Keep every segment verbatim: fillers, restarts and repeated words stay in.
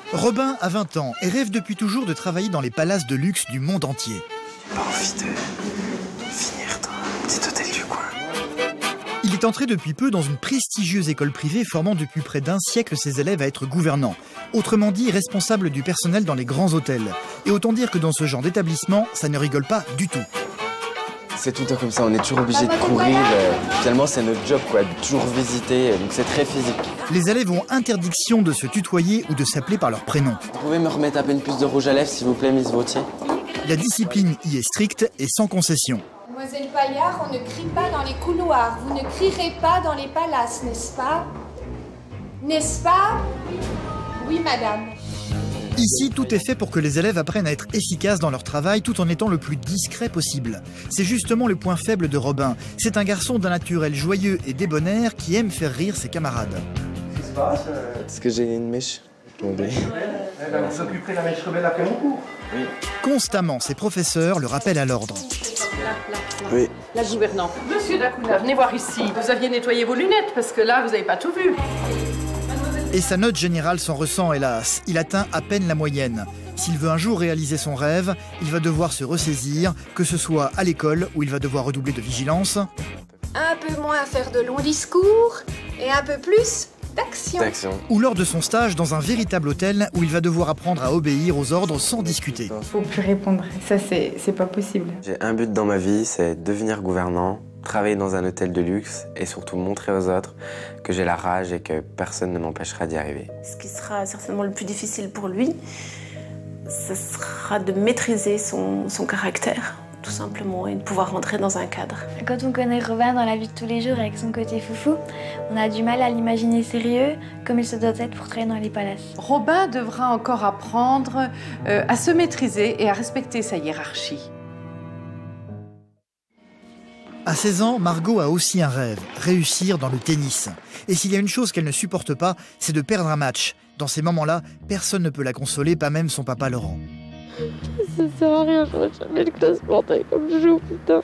Robin a vingt ans et rêve depuis toujours de travailler dans les palaces de luxe du monde entier. J'ai pas envie de finir dans un petit hôtel du coin. Il est entré depuis peu dans une prestigieuse école privée formant depuis près d'un siècle ses élèves à être gouvernants. Autrement dit, responsable du personnel dans les grands hôtels. Et autant dire que dans ce genre d'établissement, ça ne rigole pas du tout. C'est tout le temps comme ça, on est toujours obligé de courir. Finalement, c'est notre job, quoi, de toujours visiter, donc c'est très physique. Les élèves ont interdiction de se tutoyer ou de s'appeler par leur prénom. Vous pouvez me remettre à peine plus de rouge à lèvres, s'il vous plaît, Miss Vautier? La discipline y est stricte et sans concession. Mademoiselle Paillard, on ne crie pas dans les couloirs. Vous ne crierez pas dans les palaces, n'est-ce pas? N'est-ce pas? Oui, madame. Ici, tout est fait pour que les élèves apprennent à être efficaces dans leur travail tout en étant le plus discret possible. C'est justement le point faible de Robin. C'est un garçon d'un naturel joyeux et débonnaire qui aime faire rire ses camarades. Qu'est-ce qui se passe? Est-ce que j'ai une mèche? J'ai oublié. Eh ben, vous occuperez la mèche rebelle après mon cours. Oui. Constamment, ses professeurs le rappellent à l'ordre. Oui. La gouvernante. Monsieur Dacoula, venez voir ici. Vous aviez nettoyé vos lunettes parce que là, vous n'avez pas tout vu. Et sa note générale s'en ressent, hélas. Il atteint à peine la moyenne. S'il veut un jour réaliser son rêve, il va devoir se ressaisir, que ce soit à l'école où il va devoir redoubler de vigilance. Un peu moins faire de longs discours et un peu plus d'action. D'action. Ou lors de son stage dans un véritable hôtel où il va devoir apprendre à obéir aux ordres sans discuter. Faut plus répondre, ça c'est c'est pas possible. J'ai un but dans ma vie, c'est devenir gouvernant, travailler dans un hôtel de luxe et surtout montrer aux autres que j'ai la rage et que personne ne m'empêchera d'y arriver. Ce qui sera certainement le plus difficile pour lui, ce sera de maîtriser son, son caractère, tout simplement, et de pouvoir rentrer dans un cadre. Quand on connaît Robin dans la vie de tous les jours avec son côté foufou, on a du mal à l'imaginer sérieux, comme il se doit être pour travailler dans les palaces. Robin devra encore apprendre euh, à se maîtriser et à respecter sa hiérarchie. À seize ans, Margot a aussi un rêve, réussir dans le tennis. Et s'il y a une chose qu'elle ne supporte pas, c'est de perdre un match. Dans ces moments-là, personne ne peut la consoler, pas même son papa Laurent. Ça sert à rien, je n'aurai jamais le classement comme je joue, putain.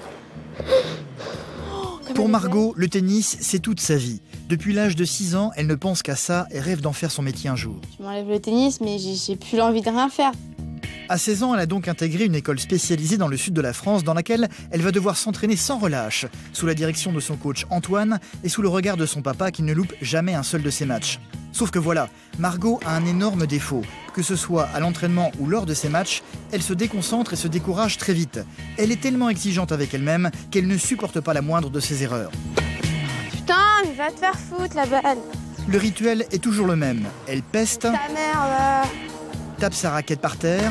Pour Margot, le tennis, c'est toute sa vie. Depuis l'âge de six ans, elle ne pense qu'à ça et rêve d'en faire son métier un jour. Je m'enlève le tennis, mais j'ai plus l'envie de rien faire. À seize ans, elle a donc intégré une école spécialisée dans le sud de la France dans laquelle elle va devoir s'entraîner sans relâche, sous la direction de son coach Antoine et sous le regard de son papa qui ne loupe jamais un seul de ses matchs. Sauf que voilà, Margot a un énorme défaut. Que ce soit à l'entraînement ou lors de ses matchs, elle se déconcentre et se décourage très vite. Elle est tellement exigeante avec elle-même qu'elle ne supporte pas la moindre de ses erreurs. Putain, mais va te faire foutre la balle. Le rituel est toujours le même. Elle peste, Ta merde. tape sa raquette par terre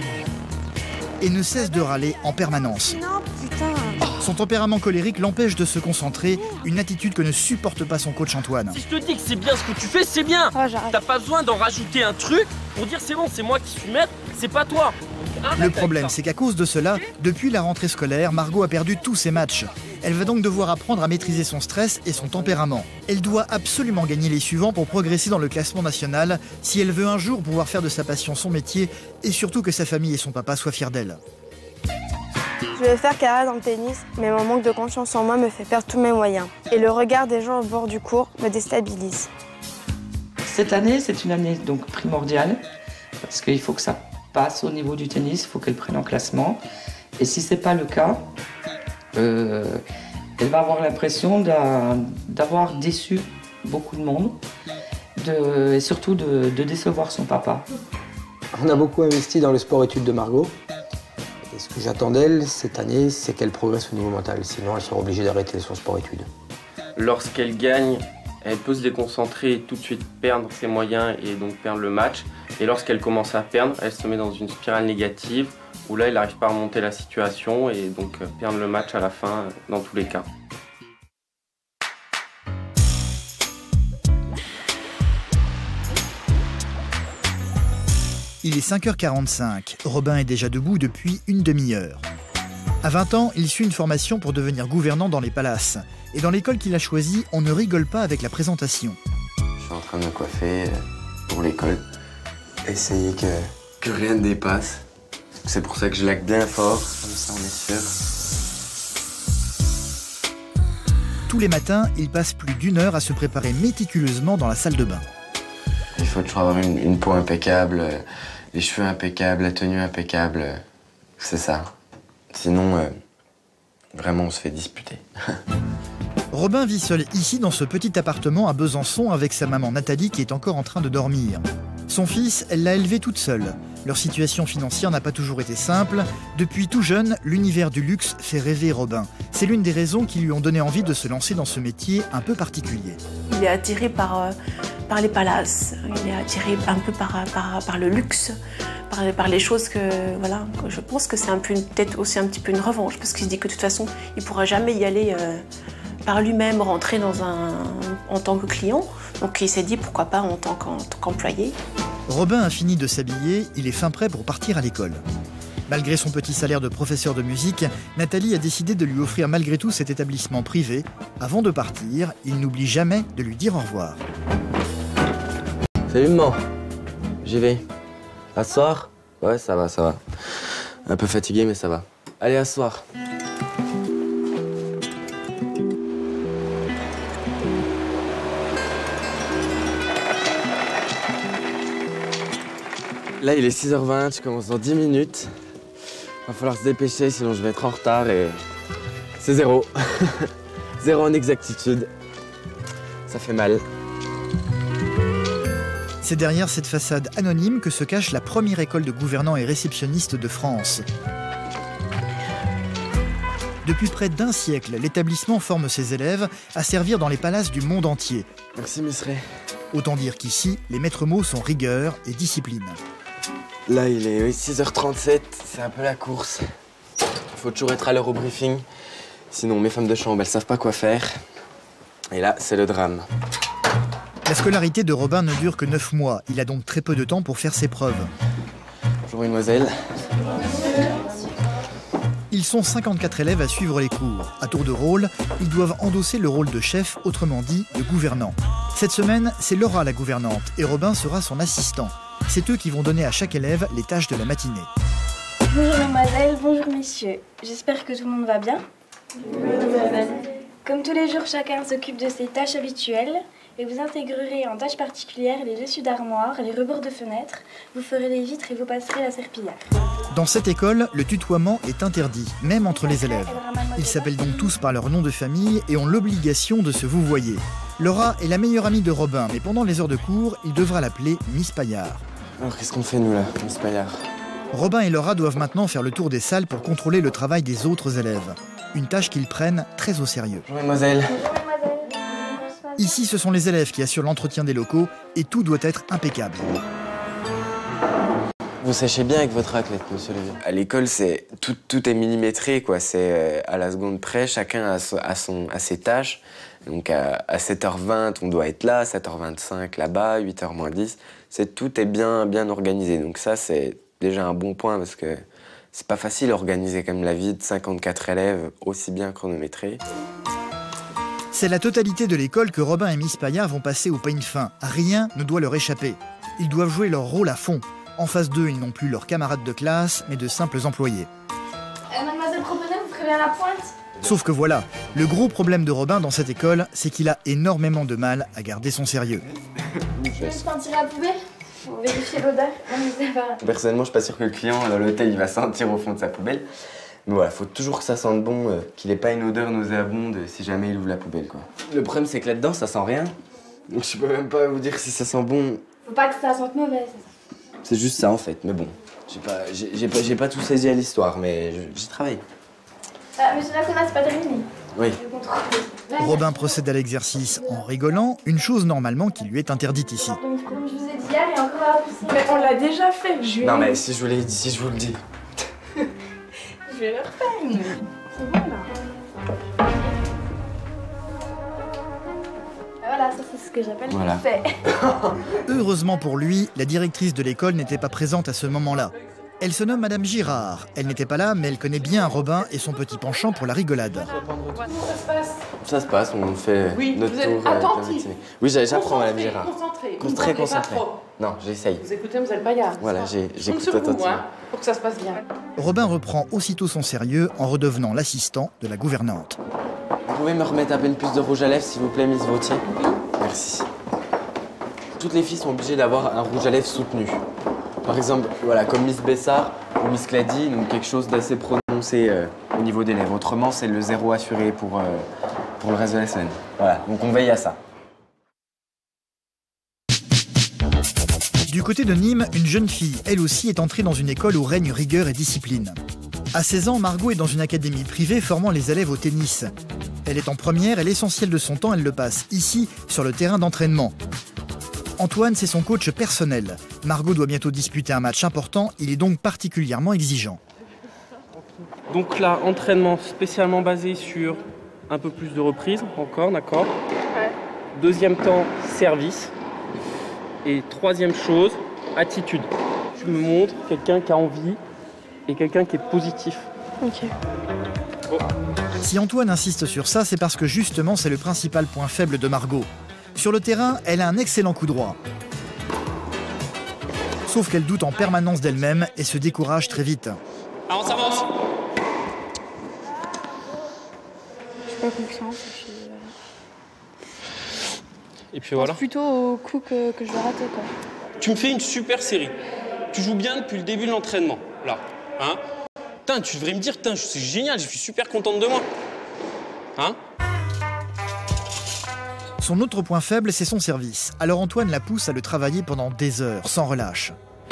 et ne cesse de râler en permanence. Non, putain. Son tempérament colérique l'empêche de se concentrer, une attitude que ne supporte pas son coach Antoine. Si je te dis que c'est bien ce que tu fais, c'est bien. Oh, j'arrête. T'as pas besoin d'en rajouter un truc pour dire c'est bon, c'est moi qui suis maître, c'est pas toi. Le problème, c'est qu'à cause de cela, depuis la rentrée scolaire, Margot a perdu tous ses matchs. Elle va donc devoir apprendre à maîtriser son stress et son tempérament. Elle doit absolument gagner les suivants pour progresser dans le classement national, si elle veut un jour pouvoir faire de sa passion son métier, et surtout que sa famille et son papa soient fiers d'elle. Je vais faire carrière dans le tennis, mais mon manque de confiance en moi me fait perdre tous mes moyens. Et le regard des gens au bord du court me déstabilise. Cette année, c'est une année donc primordiale, parce qu'il faut que ça passe au niveau du tennis, il faut qu'elle prenne en classement. Et si ce n'est pas le cas, euh, elle va avoir l'impression d'avoir déçu beaucoup de monde, de, et surtout de, de décevoir son papa. On a beaucoup investi dans le sport-études de Margot. Et ce que j'attends d'elle cette année, c'est qu'elle progresse au niveau mental. Sinon, elle sera obligée d'arrêter son sport-études. Lorsqu'elle gagne, elle peut se déconcentrer et tout de suite perdre ses moyens et donc perdre le match. Et lorsqu'elle commence à perdre, elle se met dans une spirale négative où là, elle n'arrive pas à remonter la situation et donc perdre le match à la fin dans tous les cas. Il est cinq heures quarante-cinq. Robin est déjà debout depuis une demi-heure. À vingt ans, il suit une formation pour devenir gouvernant dans les palaces. Et dans l'école qu'il a choisie, on ne rigole pas avec la présentation. Je suis en train de me coiffer pour l'école. Essayer que, que rien ne dépasse. C'est pour ça que je laque bien fort, comme ça on est sûr. Tous les matins, il passe plus d'une heure à se préparer méticuleusement dans la salle de bain. Il faut toujours avoir une, une peau impeccable, les cheveux impeccables, la tenue impeccable. C'est ça. Sinon, euh, vraiment, on se fait disputer. Robin vit seul ici dans ce petit appartement à Besançon avec sa maman Nathalie qui est encore en train de dormir. Son fils, elle l'a élevé toute seule. Leur situation financière n'a pas toujours été simple. Depuis tout jeune, l'univers du luxe fait rêver Robin. C'est l'une des raisons qui lui ont donné envie de se lancer dans ce métier un peu particulier. Il est attiré par, euh, par les palaces, il est attiré un peu par, par, par le luxe, par, par les choses que, voilà, que je pense que c'est un peu peut-être aussi un petit peu une revanche, parce qu'il se dit que de toute façon, il ne pourra jamais y aller euh, par lui-même, rentrer dans un, en tant que client. Donc il s'est dit pourquoi pas en tant qu'employé. Robin a fini de s'habiller, il est fin prêt pour partir à l'école. Malgré son petit salaire de professeur de musique, Nathalie a décidé de lui offrir malgré tout cet établissement privé. Avant de partir, il n'oublie jamais de lui dire au revoir. Salut maman, j'y vais. À ce soir? Ouais, ça va, ça va. Un peu fatigué, mais ça va. Allez, à ce soir. Là, il est six heures vingt, je commence dans dix minutes. Va falloir se dépêcher, sinon je vais être en retard et c'est zéro. Zéro en exactitude. Ça fait mal. C'est derrière cette façade anonyme que se cache la première école de gouvernants et réceptionnistes de France. Depuis près d'un siècle, l'établissement forme ses élèves à servir dans les palaces du monde entier. Merci, Miss Ray. Autant dire qu'ici, les maîtres mots sont rigueur et discipline. Là, il est six heures trente-sept, c'est un peu la course. Il faut toujours être à l'heure au briefing. Sinon, mes femmes de chambre, elles savent pas quoi faire. Et là, c'est le drame. La scolarité de Robin ne dure que neuf mois. Il a donc très peu de temps pour faire ses preuves. Bonjour, mademoiselle. Ils sont cinquante-quatre élèves à suivre les cours. À tour de rôle, ils doivent endosser le rôle de chef, autrement dit de gouvernant. Cette semaine, c'est Laura la gouvernante et Robin sera son assistant. C'est eux qui vont donner à chaque élève les tâches de la matinée. Bonjour mademoiselle, bonjour messieurs. J'espère que tout le monde va bien. Oui, mademoiselle. Comme tous les jours, chacun s'occupe de ses tâches habituelles et vous intégrerez en tâches particulières les dessus d'armoire, les rebords de fenêtres, vous ferez les vitres et vous passerez la serpillière. Dans cette école, le tutoiement est interdit, même entre les élèves. Ils s'appellent donc tous par leur nom de famille et ont l'obligation de se vouvoyer. Laura est la meilleure amie de Robin, mais pendant les heures de cours, il devra l'appeler Miss Paillard. Alors qu'est-ce qu'on fait nous là, Miss Paillard? Robin et Laura doivent maintenant faire le tour des salles pour contrôler le travail des autres élèves. Une tâche qu'ils prennent très au sérieux. Bonjour mademoiselle. Ici, ce sont les élèves qui assurent l'entretien des locaux et tout doit être impeccable. Vous séchez bien avec votre raclette, monsieur Lévy. À l'école, c'est tout, tout est millimétré, quoi. C'est euh, à la seconde près, chacun a, son, a, son, a ses tâches. Donc à, à sept heures vingt, on doit être là, sept heures vingt-cinq là-bas, huit heures moins dix. C'est, tout est bien, bien organisé. Donc ça, c'est déjà un bon point parce que c'est pas facile d'organiser comme la vie de cinquante-quatre élèves aussi bien chronométrés. C'est la totalité de l'école que Robin et Miss Paillard vont passer au peigne fin. Rien ne doit leur échapper. Ils doivent jouer leur rôle à fond. En face d'eux, ils n'ont plus leurs camarades de classe, mais de simples employés. Euh, mademoiselle Promenade, vous ferez bien la pointe? Sauf que voilà, le gros problème de Robin dans cette école, c'est qu'il a énormément de mal à garder son sérieux. Je vais pas tirer à la poubelle? Pour vérifier l'odeur. Personnellement, je suis pas sûr que le client dans l'hôtel il va sentir au fond de sa poubelle. Mais voilà, faut toujours que ça sente bon, euh, qu'il ait pas une odeur nauséabonde si jamais il ouvre la poubelle, quoi. Le problème, c'est que là-dedans, ça sent rien. Donc je peux même pas vous dire si ça sent bon. Faut pas que ça sente mauvais, c'est ça. C'est juste ça, en fait. Mais bon, j'ai pas, j'ai pas, j'ai pas tout saisi à l'histoire, mais j'y travaille. Ah, monsieur Lacona, c'est pas terminé. Oui. Robin procède à l'exercice en rigolant, une chose normalement qui lui est interdite ici. Donc, comme je vous ai dit hier, il y a encore à pousser. Mais on l'a déjà fait, je vais... Non mais si je vous l'ai dit, si je vous le dis. Je vais le refaire. C'est bon là. Voilà, ça c'est ce que j'appelle voilà. fait. Heureusement pour lui, la directrice de l'école n'était pas présente à ce moment-là. Elle se nomme Madame Girard. Elle n'était pas là, mais elle connaît bien Robin et son petit penchant pour la rigolade. Comment ça se passe? Ça se passe, on fait oui, notre vous êtes tour. attentif. Euh, oui, j'apprends Madame Girard. Concentré, Con très concentré. Non, j'essaye. Vous écoutez, vous êtes Paillard. Voilà, j'écoute attentivement. Hein, pour que ça se passe bien. Robin reprend aussitôt son sérieux en redevenant l'assistant de la gouvernante. Vous pouvez me remettre un peu plus de rouge à lèvres, s'il vous plaît, Miss Vautier? Merci. toutes les filles sont obligées d'avoir un rouge à lèvres soutenu. Par exemple, voilà, comme Miss Bessard ou Miss Clady, donc quelque chose d'assez prononcé euh, au niveau des lèvres. Autrement, c'est le zéro assuré pour, euh, pour le reste de la semaine. Voilà, donc on veille à ça. Du côté de Nîmes, une jeune fille, elle aussi, est entrée dans une école où règne rigueur et discipline. À seize ans, Margot est dans une académie privée formant les élèves au tennis. Elle est en première et l'essentiel de son temps, elle le passe ici, sur le terrain d'entraînement. Antoine, c'est son coach personnel. Margot doit bientôt disputer un match important, il est donc particulièrement exigeant. Donc là, entraînement spécialement basé sur un peu plus de reprises, encore, d'accord. Ouais. Deuxième temps, service. Et troisième chose, attitude. Tu me montres quelqu'un qui a envie et quelqu'un qui est positif. Ok. Bon. Si Antoine insiste sur ça, c'est parce que justement, c'est le principal point faible de Margot. Sur le terrain, elle a un excellent coup droit. Sauf qu'elle doute en permanence d'elle-même et se décourage très vite. Alors on s'avance. Je pas confiance. Et puis, euh... et puis voilà. plutôt au coup que, que je vais rater, quoi. Tu me fais une super série. Tu joues bien depuis le début de l'entraînement, là. Hein? Putain, tu devrais me dire, putain, c'est génial, je suis super contente de moi. Hein? Son autre point faible, c'est son service. Alors Antoine la pousse à le travailler pendant des heures, sans relâche.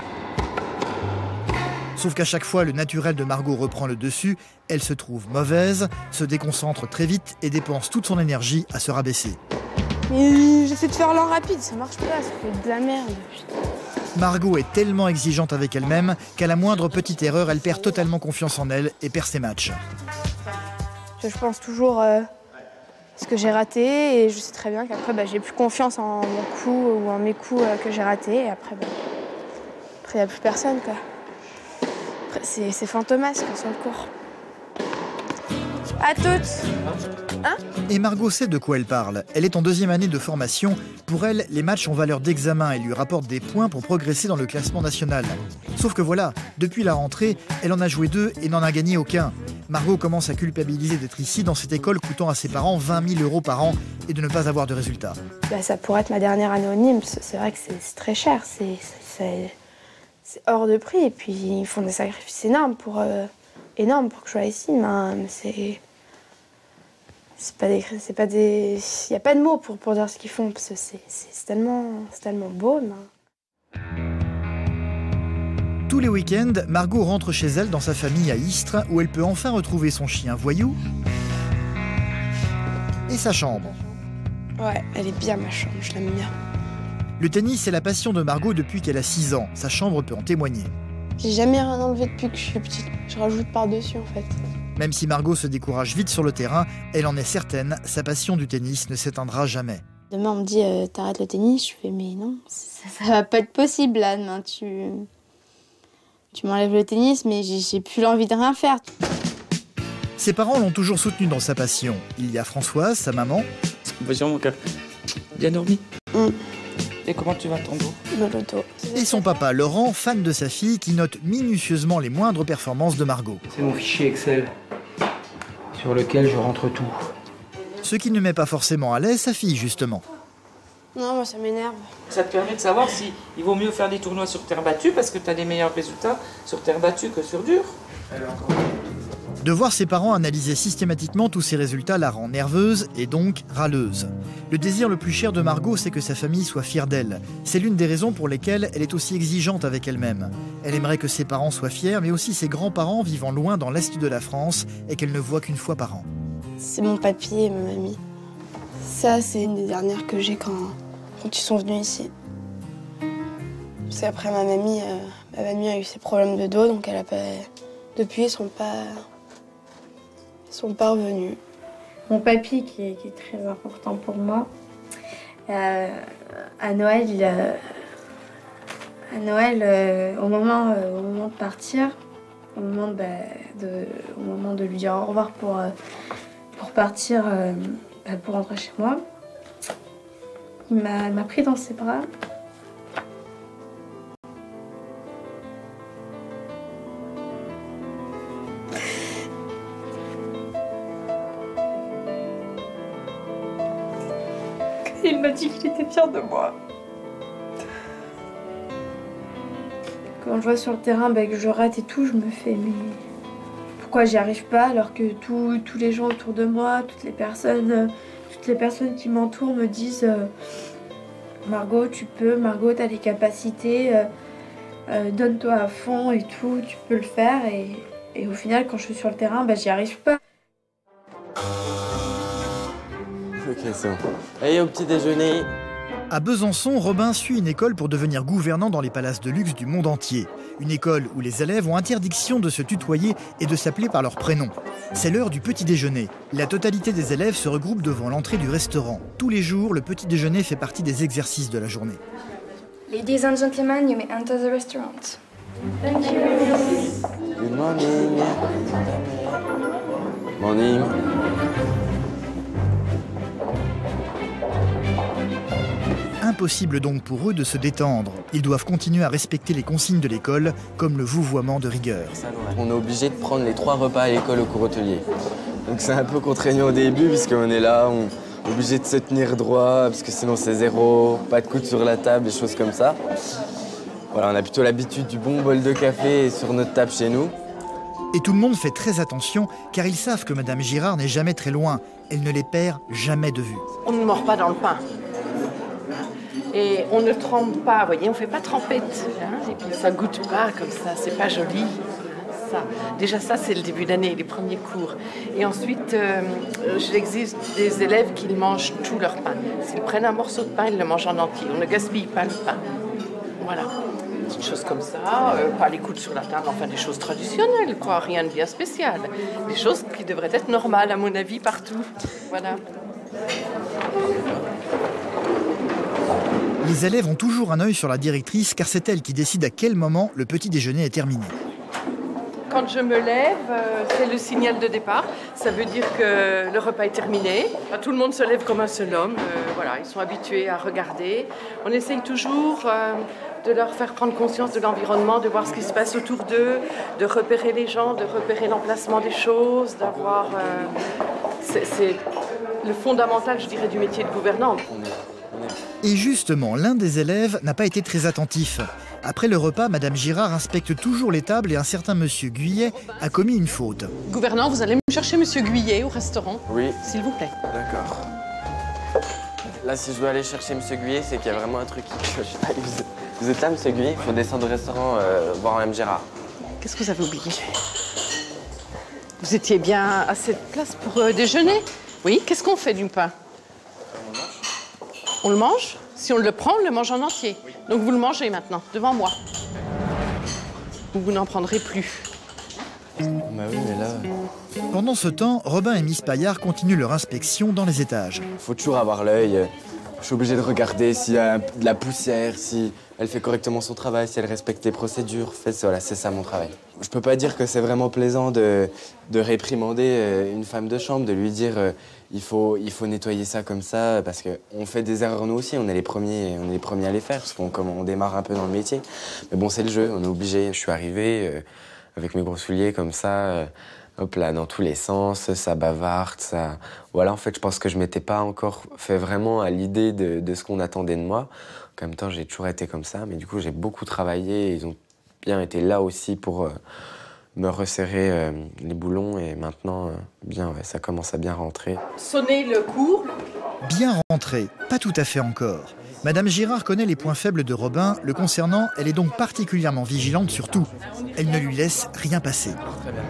Sauf qu'à chaque fois, le naturel de Margot reprend le dessus, elle se trouve mauvaise, se déconcentre très vite et dépense toute son énergie à se rabaisser. Mais j'essaie de faire l'en rapide, ça marche pas, ça fait de la merde. Margot est tellement exigeante avec elle-même qu'à la moindre petite erreur, elle perd totalement confiance en elle et perd ses matchs. Je pense toujours euh, ce que j'ai raté et je sais très bien qu'après bah, j'ai plus confiance en mon coup ou en mes coups euh, que j'ai ratés et après bah, après il n'y a plus personne quoi. C'est fantomasque sur le cours. À toutes. Hein? Et Margot sait de quoi elle parle. Elle est en deuxième année de formation. Pour elle, les matchs ont valeur d'examen et lui rapportent des points pour progresser dans le classement national. Sauf que voilà, depuis la rentrée, elle en a joué deux et n'en a gagné aucun. Margot commence à culpabiliser d'être ici dans cette école coûtant à ses parents vingt mille euros par an et de ne pas avoir de résultats. Bah, ça pourrait être ma dernière année au Nîmes. C'est vrai que c'est très cher. C'est hors de prix. Et puis ils font des sacrifices énormes pour, euh, énormes pour que je sois ici. Mais c'est... C'est pas des... C'est pas des... Il n'y a pas de mots pour, pour dire ce qu'ils font, parce que c'est tellement, tellement beau. Mais... Tous les week-ends, Margot rentre chez elle dans sa famille à Istres, où elle peut enfin retrouver son chien Voyou et sa chambre. Ouais, elle est bien ma chambre, je l'aime bien. Le tennis est la passion de Margot depuis qu'elle a six ans. Sa chambre peut en témoigner. J'ai jamais rien enlevé depuis que je suis petite. Je rajoute par-dessus, en fait. Même si Margot se décourage vite sur le terrain, elle en est certaine, sa passion du tennis ne s'éteindra jamais. Demain, on me dit euh, « t'arrêtes le tennis », je fais « mais non, ça, ça va pas être possible, là, demain, tu, tu m'enlèves le tennis, mais j'ai plus l'envie de rien faire ». Ses parents l'ont toujours soutenue dans sa passion. Il y a Françoise, sa maman. Bonjour mon cœur. Bien dormi. Mm. Et comment tu vas ton dos? Moloto. Et son papa, Laurent, fan de sa fille, qui note minutieusement les moindres performances de Margot. C'est mon fichier Excel, sur lequel je rentre tout. Ce qui ne met pas forcément à l'aise sa fille, justement. Non, moi ça m'énerve. Ça te permet de savoir si il vaut mieux faire des tournois sur terre battue, parce que tu as des meilleurs résultats sur terre battue que sur dur. De voir ses parents analyser systématiquement tous ses résultats la rend nerveuse et donc râleuse. Le désir le plus cher de Margot, c'est que sa famille soit fière d'elle. C'est l'une des raisons pour lesquelles elle est aussi exigeante avec elle-même. Elle aimerait que ses parents soient fiers, mais aussi ses grands-parents vivant loin dans l'est de la France et qu'elle ne voit qu'une fois par an. C'est mon papy et ma mamie. Ça, c'est une des dernières que j'ai quand, quand ils sont venus ici. C'est après ma mamie, euh, ma mamie a eu ses problèmes de dos, donc elle a pas... Depuis, ils sont pas... sont pas revenus. Mon papy, qui est, qui est très important pour moi, euh, à Noël, il, euh, à Noël euh, au, moment, euh, au moment de partir, au moment de, bah, de, au moment de lui dire au revoir pour, euh, pour partir, euh, bah, pour rentrer chez moi, il m'a pris dans ses bras. Il m'a dit qu'il était fier de moi. quand je vois sur le terrain bah, que je rate et tout, je me fais mais pourquoi j'y arrive pas alors que tout, tous les gens autour de moi, toutes les personnes, euh, toutes les personnes qui m'entourent me disent euh, Margot, tu peux, Margot, t'as les capacités, euh, euh, donne-toi à fond et tout, tu peux le faire. Et, et au final, quand je suis sur le terrain, bah, j'y arrive pas. Ok, c'est bon. Allez, au petit déjeuner. À Besançon, Robin suit une école pour devenir gouvernant dans les palaces de luxe du monde entier. Une école où les élèves ont interdiction de se tutoyer et de s'appeler par leur prénom. C'est l'heure du petit déjeuner. La totalité des élèves se regroupe devant l'entrée du restaurant. Tous les jours, le petit déjeuner fait partie des exercices de la journée. Ladies and gentlemen, you may enter the restaurant. Thank you. Good morning. Morning. Impossible donc pour eux de se détendre. Ils doivent continuer à respecter les consignes de l'école, comme le vouvoiement de rigueur. On est obligé de prendre les trois repas à l'école au cours hôtelier. Donc c'est un peu contraignant au début, puisqu'on est là, on est obligé de se tenir droit, parce que sinon c'est zéro, pas de coude sur la table, des choses comme ça. Voilà, on a plutôt l'habitude du bon bol de café sur notre table chez nous. Et tout le monde fait très attention, car ils savent que Madame Girard n'est jamais très loin. Elle ne les perd jamais de vue. On ne mord pas dans le pain. Et on ne trempe pas, vous voyez, on ne fait pas trempette. Hein, et puis ça goûte pas comme ça, c'est pas joli. Ça. Déjà ça, c'est le début d'année, les premiers cours. Et ensuite, euh, j'existe des élèves qui mangent tout leur pain. S'ils prennent un morceau de pain, ils le mangent en entier. On ne gaspille pas le pain. Voilà. Des choses comme ça, euh, pas les coudes sur la table, enfin des choses traditionnelles, quoi, rien de bien spécial. Des choses qui devraient être normales, à mon avis, partout. Voilà. Les élèves ont toujours un œil sur la directrice, car c'est elle qui décide à quel moment le petit déjeuner est terminé. Quand je me lève, euh, c'est le signal de départ. Ça veut dire que le repas est terminé. Enfin, tout le monde se lève comme un seul homme. Euh, voilà, ils sont habitués à regarder. On essaye toujours euh, de leur faire prendre conscience de l'environnement, de voir ce qui se passe autour d'eux, de repérer les gens, de repérer l'emplacement des choses, d'avoir... Euh, c'est, c'est le fondamental, je dirais, du métier de gouvernante. Et justement, l'un des élèves n'a pas été très attentif. Après le repas, Madame Girard inspecte toujours les tables et un certain Monsieur Guyet a commis une faute. Gouvernant, vous allez me chercher Monsieur Guyet au restaurant? Oui. S'il vous plaît. D'accord. Là, si je dois aller chercher Monsieur Guyet, c'est qu'il y a vraiment un truc qui cloche. Vous, vous êtes là, Monsieur Guyet? Il faut descendre au restaurant, euh, voir Madame Girard. Qu'est-ce que vous avez oublié? Vous étiez bien à cette place pour euh, déjeuner? Oui. Qu'est-ce qu'on fait du pain? On le mange? Si on le prend, on le mange en entier. Oui. Donc vous le mangez maintenant, devant moi. Vous n'en prendrez plus. Bah oui, mais là... Pendant ce temps, Robin et Miss Paillard continuent leur inspection dans les étages. Faut toujours avoir l'œil. Je suis obligé de regarder s'il y a de la poussière, si elle fait correctement son travail, si elle respecte les procédures. En fait, voilà, c'est ça mon travail. Je peux pas dire que c'est vraiment plaisant de, de réprimander une femme de chambre, de lui dire euh, il faut, il faut nettoyer ça comme ça, parce qu'on fait des erreurs nous aussi, on est les premiers, on est les premiers à les faire, parce qu'on on démarre un peu dans le métier. Mais bon, c'est le jeu, on est obligé. Je suis arrivé euh, avec mes gros souliers comme ça, euh, hop là, dans tous les sens, ça bavarde, ça... Voilà, en fait, je pense que je m'étais pas encore fait vraiment à l'idée de, de ce qu'on attendait de moi. En même temps, j'ai toujours été comme ça, mais du coup, j'ai beaucoup travaillé. Et ils ont bien été là aussi pour euh, me resserrer euh, les boulons. Et maintenant, euh, bien, ouais, ça commence à bien rentrer. Sonnez le cours. Bien rentré, pas tout à fait encore. Madame Girard connaît les points faibles de Robin. Le concernant, elle est donc particulièrement vigilante sur tout. Elle ne lui laisse rien passer. Très bien.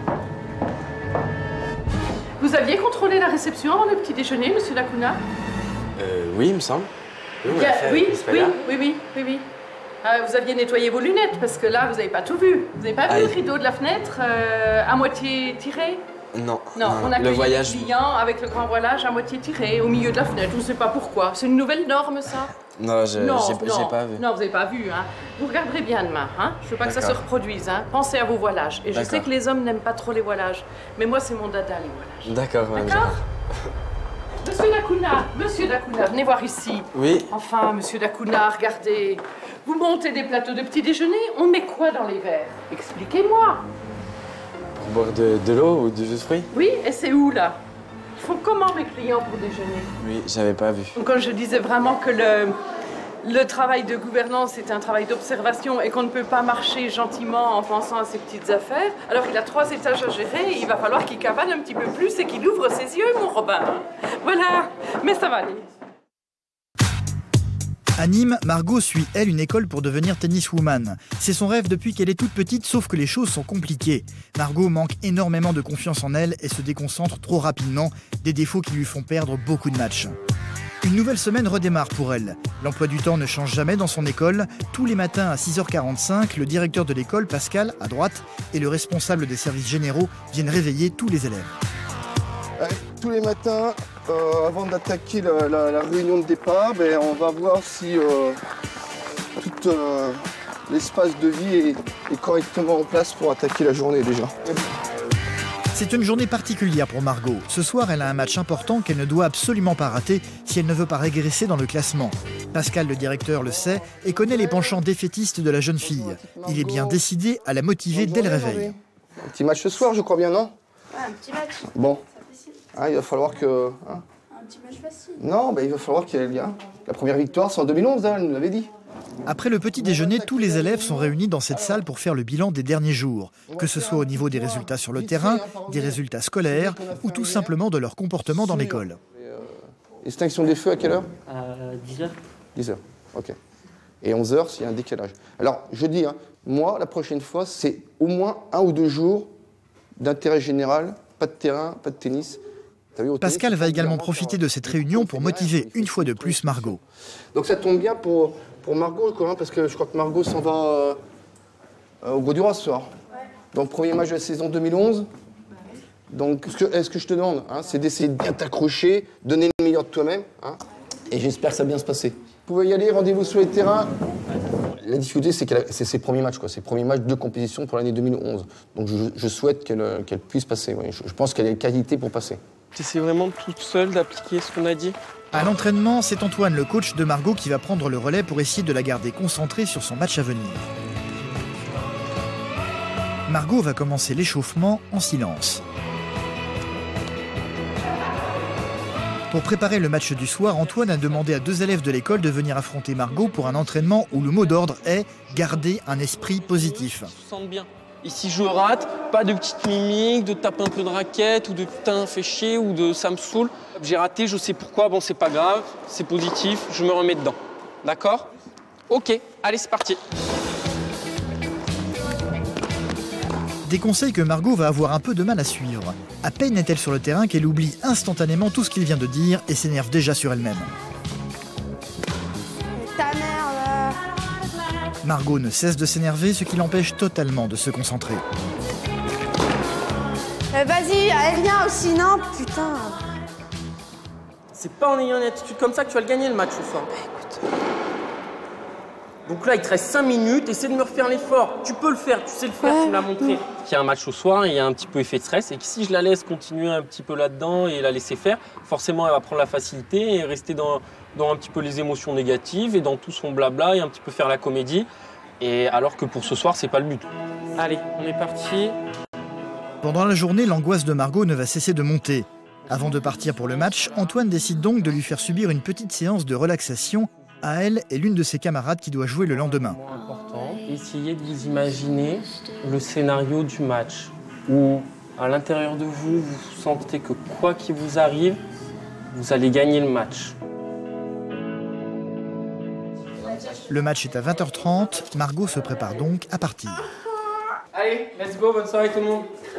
Vous aviez contrôlé la réception avant le petit déjeuner, Monsieur Lacuna? Euh, oui, il me semble. Oui, oui, oui, oui, oui, oui, oui, oui. Euh, vous aviez nettoyé vos lunettes, parce que là, vous n'avez pas tout vu. Vous n'avez pas Aïe. vu le rideau de la fenêtre euh, à moitié tiré? Non. Non, non on a le voyage... les clients avec le grand voilage à moitié tiré, au milieu de la fenêtre. Je ne sais pas pourquoi. C'est une nouvelle norme, ça? Non, je non, j'ai non, pas vu. Non, vous n'avez pas vu. Hein. Vous regarderez bien demain. Hein. Je ne veux pas que ça se reproduise. Hein. Pensez à vos voilages. Et je sais que les hommes n'aiment pas trop les voilages. Mais moi, c'est mon dada, les voilages. D'accord, D'accord. Monsieur Lacuna, Monsieur Lacuna, venez voir ici. Oui. Enfin, Monsieur Lacuna, regardez. Vous montez des plateaux de petit déjeuner. On met quoi dans les verres? Expliquez-moi. Pour boire de, de l'eau ou du jus de fruits? Oui, et c'est où, là? Ils font comment, mes clients, pour déjeuner? Oui, j'avais pas vu. Donc, quand je disais vraiment que le, le travail de gouvernance est un travail d'observation et qu'on ne peut pas marcher gentiment en pensant à ses petites affaires. Alors il a trois étages à gérer et il va falloir qu'il cavale un petit peu plus et qu'il ouvre ses yeux, mon Robin. Voilà, mais ça va aller. À Nîmes, Margot suit, elle, une école pour devenir tenniswoman. C'est son rêve depuis qu'elle est toute petite, sauf que les choses sont compliquées. Margot manque énormément de confiance en elle et se déconcentre trop rapidement, des défauts qui lui font perdre beaucoup de matchs. Une nouvelle semaine redémarre pour elle. L'emploi du temps ne change jamais dans son école. Tous les matins à six heures quarante-cinq, le directeur de l'école, Pascal, à droite, et le responsable des services généraux viennent réveiller tous les élèves. Allez, tous les matins, euh, avant d'attaquer la, la, la réunion de départ, ben, on va voir si euh, tout euh, l'espace de vie est, est correctement en place pour attaquer la journée déjà. C'est une journée particulière pour Margot. Ce soir, elle a un match important qu'elle ne doit absolument pas rater si elle ne veut pas régresser dans le classement. Pascal, le directeur, le sait et connaît les penchants défaitistes de la jeune fille. Il est bien décidé à la motiver dès le réveil. Un petit match ce soir, je crois bien, non? Ouais, un petit match. Bon. Ah, il va falloir que... Hein? Un petit match facile. Non, bah, il va falloir qu'il y ait... Hein? La première victoire, c'est en deux mille onze, hein, elle nous l'avait dit. Après le petit déjeuner, tous les élèves sont réunis dans cette salle pour faire le bilan des derniers jours, que ce soit au niveau des résultats sur le terrain, des résultats scolaires ou tout simplement de leur comportement dans l'école. Extinction des feux à quelle heure? À dix heures. dix heures, ok. Et onze heures s'il y a un décalage. Alors, je dis, hein, moi, la prochaine fois, c'est au moins un ou deux jours d'intérêt général, pas de terrain, pas de tennis. Pascal va également profiter de cette réunion pour motiver une fois de plus Margot. Donc ça tombe bien pour, pour Margot, quoi, hein, parce que je crois que Margot s'en va euh, au Grau-du-Roi ce soir. Ouais. Donc premier match de la saison deux mille onze. Donc ce que, ce que je te demande, hein, c'est d'essayer de bien t'accrocher, donner le meilleur de toi-même. Hein, et j'espère que ça va bien se passer. Vous pouvez y aller, rendez-vous sur les terrains. La difficulté, c'est que c'est ses premiers matchs, quoi. Ses premiers matchs de compétition pour l'année deux mille onze. Donc je, je souhaite qu'elle qu'elle puisse passer. Oui. Je, je pense qu'elle a les qualités pour passer. Tu essaies vraiment toute seule d'appliquer ce qu'on a dit? À l'entraînement, c'est Antoine, le coach de Margot, qui va prendre le relais pour essayer de la garder concentrée sur son match à venir. Margot va commencer l'échauffement en silence. Pour préparer le match du soir, Antoine a demandé à deux élèves de l'école de venir affronter Margot pour un entraînement où le mot d'ordre est « garder un esprit positif ». Je me sens bien. Et si je rate, pas de petite mimique, de taper un peu de raquette ou de putain fait chier ou de ça me saoule. J'ai raté, je sais pourquoi, bon c'est pas grave, c'est positif, je me remets dedans. D'accord? Ok, allez c'est parti. Des conseils que Margot va avoir un peu de mal à suivre. À peine est-elle sur le terrain qu'elle oublie instantanément tout ce qu'il vient de dire et s'énerve déjà sur elle-même. Ta mère, Margot ne cesse de s'énerver, ce qui l'empêche totalement de se concentrer. euh, Vas-y, elle vient aussi, non? Putain. C'est pas en ayant une attitude comme ça que tu vas le gagner le match ce soir. Bah, écoute. Donc là, il te reste cinq minutes, essaie de me refaire l'effort. Tu peux le faire, tu sais le faire, ouais. Tu me l'as montré. Il y a un match au soir, il y a un petit peu effet de stress, et que si je la laisse continuer un petit peu là-dedans et la laisser faire, forcément, elle va prendre la facilité et rester dans, dans un petit peu les émotions négatives et dans tout son blabla et un petit peu faire la comédie. Et alors que pour ce soir, c'est pas le but. Allez, on est parti. Pendant la journée, l'angoisse de Margot ne va cesser de monter. Avant de partir pour le match, Antoine décide donc de lui faire subir une petite séance de relaxation à elle et l'une de ses camarades qui doit jouer le lendemain. Important, essayez de vous imaginer le scénario du match où, à l'intérieur de vous, vous sentez que quoi qu'il vous arrive, vous allez gagner le match. Le match est à vingt heures trente, Margot se prépare donc à partir. Allez, let's go, bonne soirée tout le monde.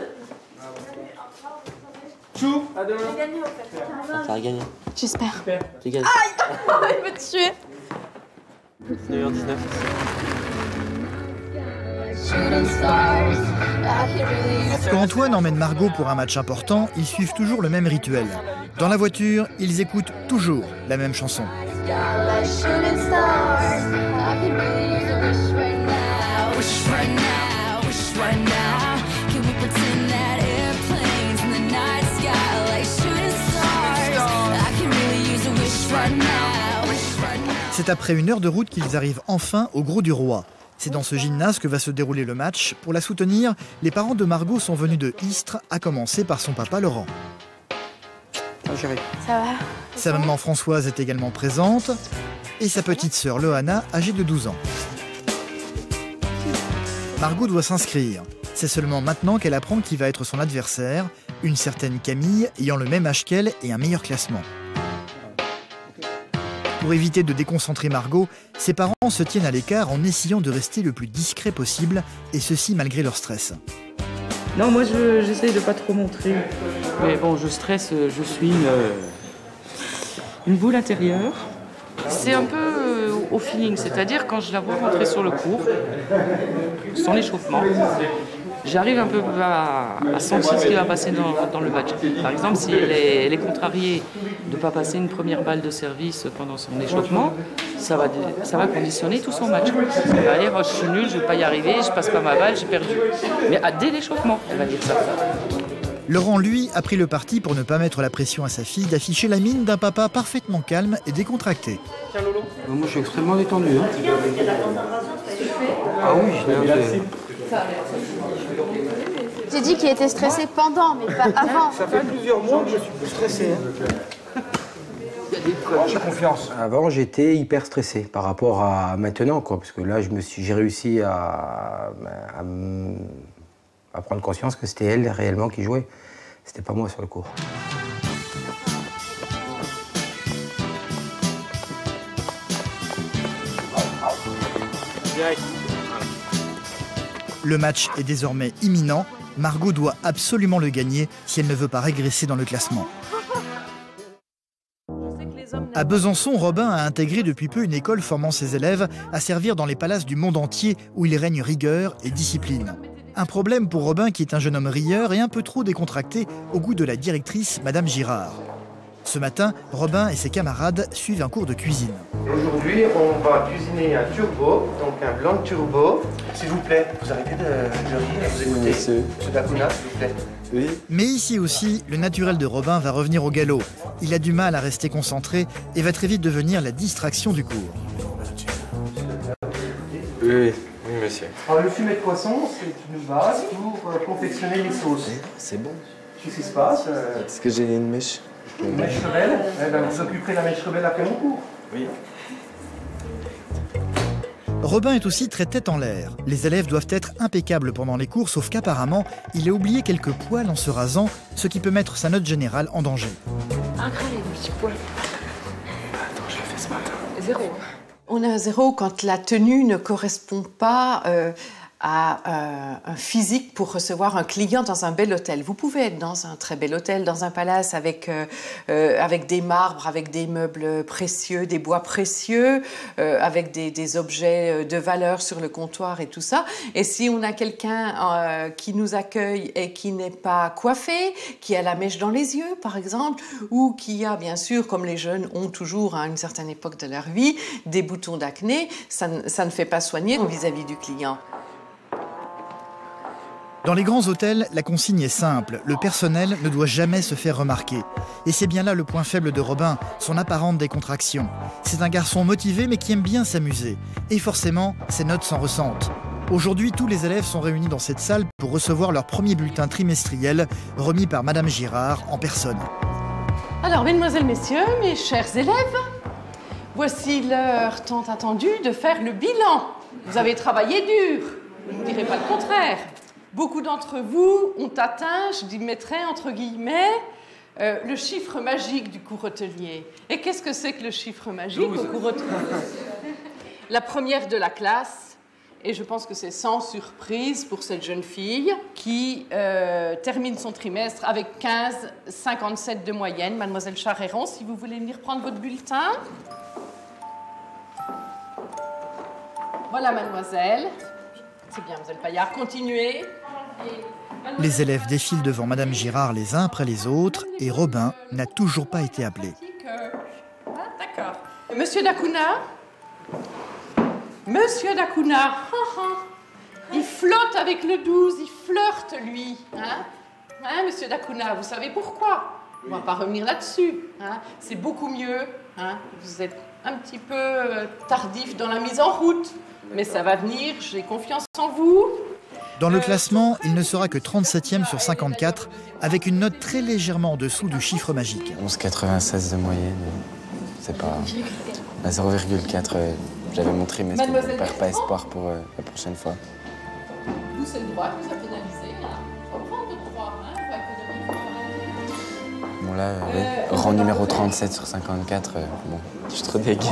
Chou, à demain. Ça va gagner. J'espère. Tu gagnes. Aïe, il me tuer. dix-neuf heures dix-neuf. Quand Antoine emmène Margot pour un match important, ils suivent toujours le même rituel. Dans la voiture, ils écoutent toujours la même chanson. C'est après une heure de route qu'ils arrivent enfin au Grau-du-Roi. C'est dans ce gymnase que va se dérouler le match. Pour la soutenir, les parents de Margot sont venus de Istres, à commencer par son papa Laurent. Ça va? Sa maman Françoise est également présente. et sa petite sœur Loana, âgée de douze ans. Margot doit s'inscrire. C'est seulement maintenant qu'elle apprend qui va être son adversaire, une certaine Camille ayant le même âge qu'elle et un meilleur classement. Pour éviter de déconcentrer Margot, ses parents se tiennent à l'écart en essayant de rester le plus discret possible, et ceci malgré leur stress. Non, moi j'essaye de pas trop montrer. Mais bon, je stresse, je suis une, une boule intérieure. C'est un peu euh, au feeling, c'est-à-dire quand je la vois rentrer sur le court, sans l'échauffement, j'arrive un peu à, à sentir ce qui va passer dans, dans le match. Par exemple, si elle est, elle est contrariée de ne pas passer une première balle de service pendant son échauffement, ça va, ça va conditionner tout son match. Elle va dire oh, je suis nulle, je ne vais pas y arriver, je passe pas ma balle, j'ai perdu. Mais à, dès l'échauffement, elle va dire ça. Laurent, lui, a pris le parti pour ne pas mettre la pression à sa fille d'afficher la mine d'un papa parfaitement calme et décontracté. Moi, je suis extrêmement détendu. Hein. Ah oui, je J'ai dit qu'il était stressé pendant, mais pas avant. Ça fait plusieurs mois que je suis plus stressé. Hein. J'ai confiance. Avant, j'étais hyper stressé par rapport à maintenant, quoi, parce que là, je me suis, j'ai réussi à, à, à prendre conscience que c'était elle réellement qui jouait. C'était pas moi sur le court. Le match est désormais imminent. Margot doit absolument le gagner si elle ne veut pas régresser dans le classement. À Besançon, Robin a intégré depuis peu une école formant ses élèves à servir dans les palaces du monde entier où il règne rigueur et discipline. Un problème pour Robin qui est un jeune homme rieur et un peu trop décontracté au goût de la directrice Madame Girard. Ce matin, Robin et ses camarades suivent un cours de cuisine. Aujourd'hui, on va cuisiner un turbo, donc un blanc de turbo. S'il vous plaît, vous arrêtez de, de rire et vous écoutez. Monsieur Dacuna, s'il vous plaît. Oui. Mais ici aussi, le naturel de Robin va revenir au galop. Il a du mal à rester concentré et va très vite devenir la distraction du cours. Oui, oui, monsieur. Alors, le fumet de poisson, c'est une base pour euh, confectionner les sauces. C'est bon. Qu'est-ce qui se passe euh... Est-ce que j'ai une mèche? Une mèche rebelle, eh ben, vous occuperez la mèche rebelle après mon cours. Oui. Robin est aussi très tête en l'air. Les élèves doivent être impeccables pendant les cours, sauf qu'apparemment, il a oublié quelques poils en se rasant, ce qui peut mettre sa note générale en danger. Incroyable, le petit poil. Attends, je l'ai fait ce matin. Zéro. On a un zéro quand la tenue ne correspond pas euh, à euh, un physique pour recevoir un client dans un bel hôtel. Vous pouvez être dans un très bel hôtel, dans un palace avec, euh, euh, avec des marbres, avec des meubles précieux, des bois précieux, euh, avec des, des objets de valeur sur le comptoir et tout ça. Et si on a quelqu'un euh, qui nous accueille et qui n'est pas coiffé, qui a la mèche dans les yeux, par exemple, ou qui a, bien sûr, comme les jeunes ont toujours à une certaine époque de leur vie, des boutons d'acné, ça, ça ne fait pas soigner vis-à-vis du client. Dans les grands hôtels, la consigne est simple, le personnel ne doit jamais se faire remarquer. Et c'est bien là le point faible de Robin, son apparente décontraction. C'est un garçon motivé mais qui aime bien s'amuser. Et forcément, ses notes s'en ressentent. Aujourd'hui, tous les élèves sont réunis dans cette salle pour recevoir leur premier bulletin trimestriel, remis par Madame Girard en personne. Alors, mesdemoiselles, messieurs, mes chers élèves, voici l'heure tant attendue de faire le bilan. Vous avez travaillé dur, je ne dirai pas le contraire. Beaucoup d'entre vous ont atteint, je dis mettrai entre guillemets, euh, le chiffre magique du cours hôtelier. Et qu'est-ce que c'est que le chiffre magique au cours hôtelier? La première de la classe, et je pense que c'est sans surprise pour cette jeune fille qui euh, termine son trimestre avec quinze virgule cinquante-sept de moyenne. Mademoiselle Charéron, si vous voulez venir prendre votre bulletin. Voilà, mademoiselle. C'est bien, mademoiselle Paillard, continuez. Et... Les élèves défilent devant Madame Girard les uns après les autres et Robin n'a toujours pas été appelé. Ah, d'accord. Monsieur Dacuna Monsieur Dacuna il flotte avec le douze, il flirte, lui. Hein, hein Monsieur Dacuna, vous savez pourquoi? On ne va pas revenir là-dessus. Hein. C'est beaucoup mieux. Hein. Vous êtes un petit peu euh, tardif dans la mise en route. Mais ça va venir, j'ai confiance en vous. Dans le classement, il ne sera que trente-septième sur cinquante-quatre, avec une note très légèrement en dessous du chiffre magique. onze virgule quatre-vingt-seize de moyenne, c'est pas, À zéro virgule quatre, euh, j'avais montré, mais on ne Mademoiselle perd pas espoir pour euh, la prochaine fois. Vous, c'est le droit que vous a pénalisé. Hein. Faut prendre de croire, hein. Bon là, euh, oui. Rang numéro trente-sept sur cinquante-quatre, euh, bon, je suis trop dégueu.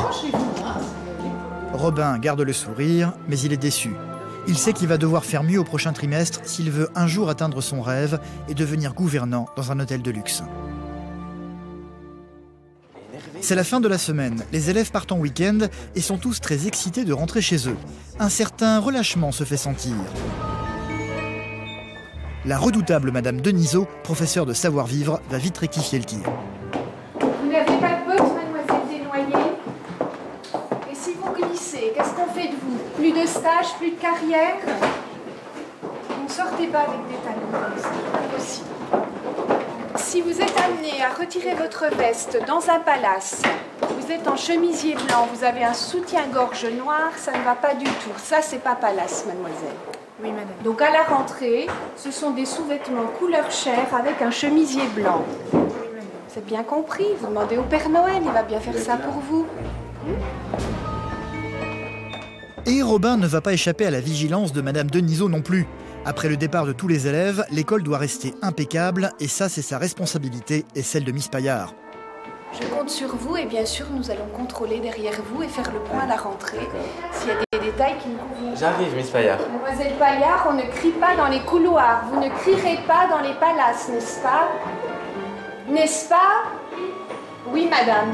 Robin garde le sourire, mais il est déçu. Il sait qu'il va devoir faire mieux au prochain trimestre s'il veut un jour atteindre son rêve et devenir gouvernant dans un hôtel de luxe. C'est la fin de la semaine, les élèves partent en week-end et sont tous très excités de rentrer chez eux. Un certain relâchement se fait sentir. La redoutable Madame Denisot, professeure de savoir-vivre, va vite rectifier le tir. Vous n'avez pas de bottes, mademoiselle Desnoyers? Et si vous glissez, qu'est-ce qu'on fait de vous? Plus de stage, plus de carrière? Vous ne sortez pas avec des talons comme ça, impossible. Si vous êtes amené à retirer votre veste dans un palace, vous êtes en chemisier blanc, vous avez un soutien-gorge noir, ça ne va pas du tout. Ça, c'est pas palace, mademoiselle. Oui, madame. Donc à la rentrée, ce sont des sous-vêtements couleur chair avec un chemisier blanc. C'est bien compris, vous demandez au Père Noël, il va bien faire ça pour vous. Et Robin ne va pas échapper à la vigilance de Madame Denisot non plus. Après le départ de tous les élèves, l'école doit rester impeccable et ça, c'est sa responsabilité et celle de Miss Paillard. Je compte sur vous et bien sûr, nous allons contrôler derrière vous et faire le point à la rentrée s'il y a des détails qui ne conviennent pas. J'arrive, Miss Paillard. Mademoiselle Paillard, on ne crie pas dans les couloirs. Vous ne crierez pas dans les palaces, n'est-ce pas? N'est-ce pas? Oui, madame.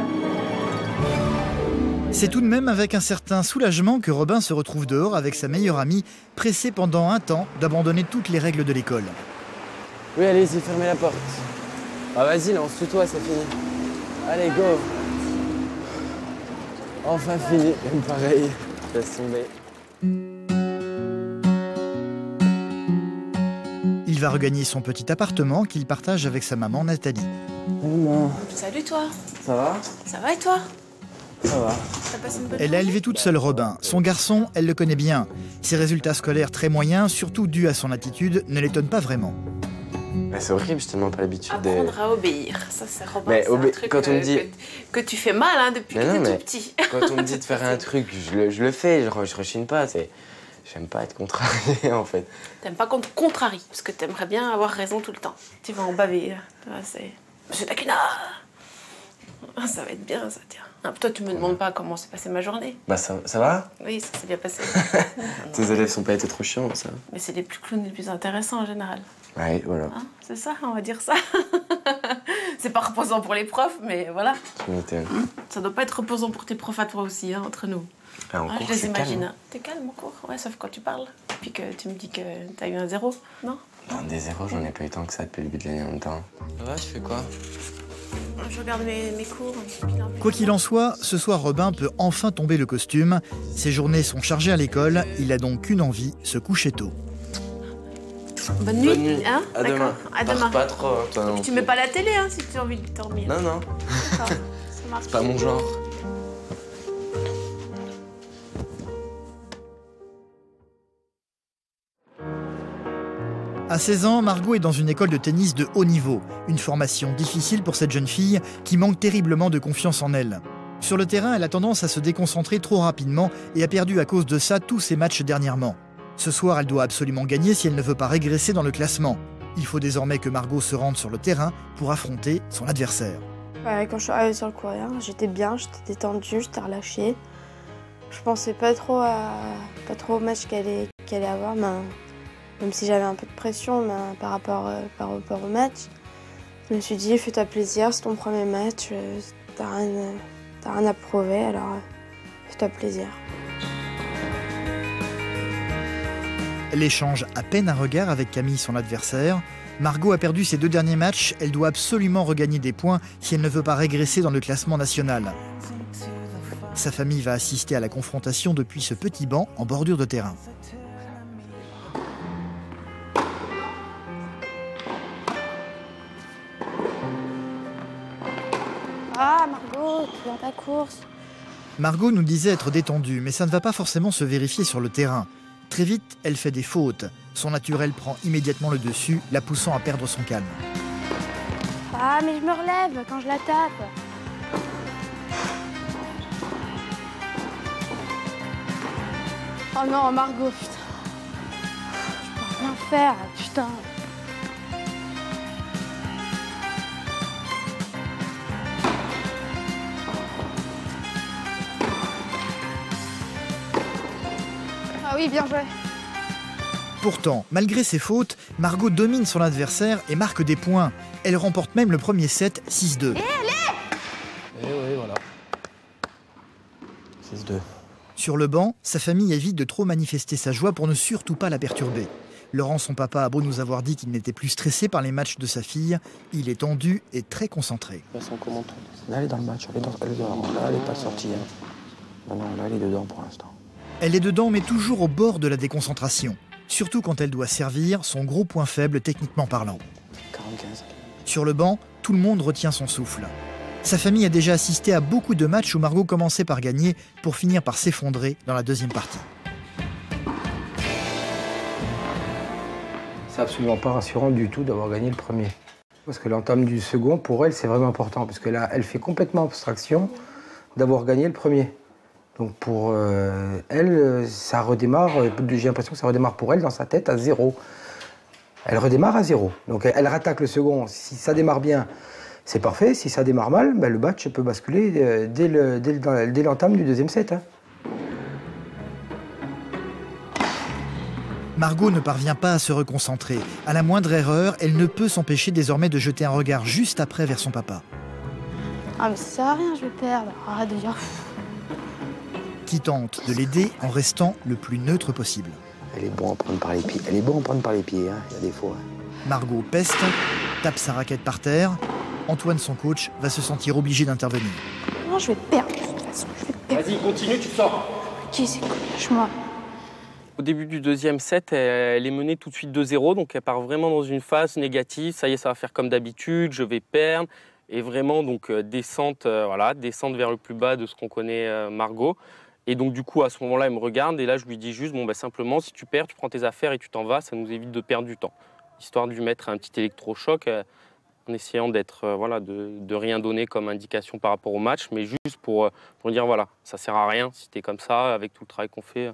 C'est tout de même avec un certain soulagement que Robin se retrouve dehors avec sa meilleure amie, pressée pendant un temps d'abandonner toutes les règles de l'école. Oui, allez-y, fermez la porte. Ah vas-y, lance-toi, c'est fini. Allez, go. Enfin fini, même pareil. Laisse tomber. Il va regagner son petit appartement qu'il partage avec sa maman Nathalie. Maman. Salut toi. Ça va? Ça va et toi? Ça va. T'as passé une bonne Elle a élevé toute seule Robin. Son garçon, elle le connaît bien. Ses résultats scolaires très moyens, surtout dus à son attitude, ne l'étonnent pas vraiment. Bah, c'est horrible, j'ai tellement pas l'habitude de... Apprendre à obéir, ça c'est Robin, Mais c'est un obé... truc quand on me dit... que, que tu fais mal hein, depuis mais que non, t'es mais tout petit. Quand on me dit de faire un truc, je le, je le fais, je, je rechigne pas. J'aime pas être contrarié en fait. T'aimes pas qu'on te contrarie, parce que t'aimerais bien avoir raison tout le temps. Tu vas en baver. C'est... Monsieur Takina, ça va être bien ça, tiens. Ah, toi, tu me demandes pas comment s'est passée ma journée. Bah ça, ça va? Oui, ça s'est bien passé. Tes élèves sont pas été trop chiants, ça. Mais c'est les plus clowns les plus intéressants en général. Ouais, voilà. Hein, c'est ça, on va dire ça. C'est pas reposant pour les profs, mais voilà. Tu m'étonnes. Hum, ça doit pas être reposant pour tes profs à toi aussi, hein, entre nous. Ah, en ah, cours, je les c'est imagine. calme. T'es calme en cours? Ouais, sauf quand tu parles. Puis que tu me dis que t'as eu un zéro, non? Non, des zéros, j'en ai pas eu tant que ça depuis le début de l'année en même temps. Ça va, tu fais quoi? Je regarde mes, mes cours. Quoi qu'il en soit, ce soir Robin peut enfin tomber le costume. Ses journées sont chargées à l'école, il a donc qu'une envie, se coucher tôt. Bonne nuit, Bonne nuit. Hein À demain. À Pars demain. pas trop, hein, toi non Et puis tu plus. mets pas la télé hein, si tu as envie de dormir. Non, non. D'accord, ça marche. C'est pas mon genre. À seize ans, Margot est dans une école de tennis de haut niveau. Une formation difficile pour cette jeune fille qui manque terriblement de confiance en elle. Sur le terrain, elle a tendance à se déconcentrer trop rapidement et a perdu à cause de ça tous ses matchs dernièrement. Ce soir, elle doit absolument gagner si elle ne veut pas régresser dans le classement. Il faut désormais que Margot se rende sur le terrain pour affronter son adversaire. Ouais, quand je suis arrivée sur le courrier, j'étais bien, j'étais détendue, j'étais relâchée. Je pensais pas trop, à, pas trop au match qu'elle allait, qu'elle allait avoir, mais, même si j'avais un peu de pression mais, par, rapport, euh, par rapport au match. Je me suis dit, fais-toi plaisir, c'est ton premier match, euh, t'as rien, euh, t'as rien à prouver, alors euh, fais-toi plaisir. Elle échange à peine un regard avec Camille, son adversaire. Margot a perdu ses deux derniers matchs, elle doit absolument regagner des points si elle ne veut pas régresser dans le classement national. Sa famille va assister à la confrontation depuis ce petit banc en bordure de terrain. Ah Margot, tu es dans ta course. Margot nous disait être détendue, mais ça ne va pas forcément se vérifier sur le terrain. Très vite, elle fait des fautes. Son naturel prend immédiatement le dessus, la poussant à perdre son calme. Ah mais je me relève quand je la tape. Oh non, Margot, putain. Je peux rien faire, putain. Ah oui, bien joué. Pourtant, malgré ses fautes, Margot domine son adversaire et marque des points. Elle remporte même le premier set six deux. Et oui, voilà. six deux. Sur le banc, sa famille évite de trop manifester sa joie pour ne surtout pas la perturber. Laurent, son papa, a beau nous avoir dit qu'il n'était plus stressé par les matchs de sa fille, il est tendu et très concentré. Là, elle est dans le match, elle est, dans, elle est dedans. Là, elle n'est pas sortie. Hein. Non, non, là, elle est dedans pour l'instant. Elle est dedans, mais toujours au bord de la déconcentration. Surtout quand elle doit servir son gros point faible techniquement parlant. quarante-quinze. Sur le banc, tout le monde retient son souffle. Sa famille a déjà assisté à beaucoup de matchs où Margot commençait par gagner pour finir par s'effondrer dans la deuxième partie. C'est absolument pas rassurant du tout d'avoir gagné le premier. Parce que l'entame du second, pour elle, c'est vraiment important. Parce que là, elle fait complètement abstraction d'avoir gagné le premier. Donc pour euh, elle, ça redémarre, j'ai l'impression que ça redémarre pour elle dans sa tête à zéro. Elle redémarre à zéro. Donc elle rattaque le second. Si ça démarre bien, c'est parfait. Si ça démarre mal, ben, le match peut basculer dès, le, dès, le, dès l'entame du deuxième set. Hein. Margot ne parvient pas à se reconcentrer. À la moindre erreur, elle ne peut s'empêcher désormais de jeter un regard juste après vers son papa. Ah mais ça sert à rien, je vais perdre. Arrête de dire... Qui tente de l'aider en restant le plus neutre possible. Elle est bonne à prendre par les pieds. Elle est bonne à prendre par les pieds, hein. Il y a des fois. Margot peste, tape sa raquette par terre. Antoine, son coach, va se sentir obligé d'intervenir. Non, je vais perdre de toute façon. Je vais perdre. Vas-y, continue, tu sors. Qui c'est? Lâche-moi. Au début du deuxième set, elle est menée tout de suite deux zéro, donc elle part vraiment dans une phase négative. Ça y est, ça va faire comme d'habitude, je vais perdre. Et vraiment, donc, descente, euh, voilà, descente vers le plus bas de ce qu'on connaît euh, Margot. Et donc, du coup, à ce moment-là, elle me regarde et là, je lui dis juste, bon, bah, simplement, si tu perds, tu prends tes affaires et tu t'en vas, ça nous évite de perdre du temps. Histoire de lui mettre un petit électrochoc euh, en essayant d'être, euh, voilà, de, de rien donner comme indication par rapport au match, mais juste pour, euh, pour dire, voilà, ça sert à rien si t'es comme ça, avec tout le travail qu'on fait.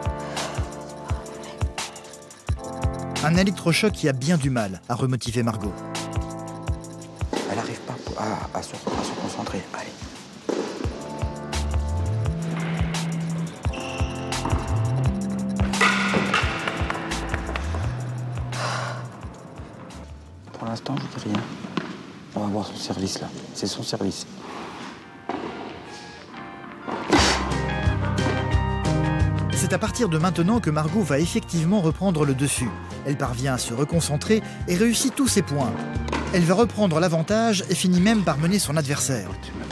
Un électrochoc qui a bien du mal à remotiver Margot. Elle n'arrive pas à, à, se, à se concentrer. Allez. Pour l'instant, je dis rien. On va voir son service là. C'est son service. C'est à partir de maintenant que Margot va effectivement reprendre le dessus. Elle parvient à se reconcentrer et réussit tous ses points. Elle va reprendre l'avantage et finit même par mener son adversaire.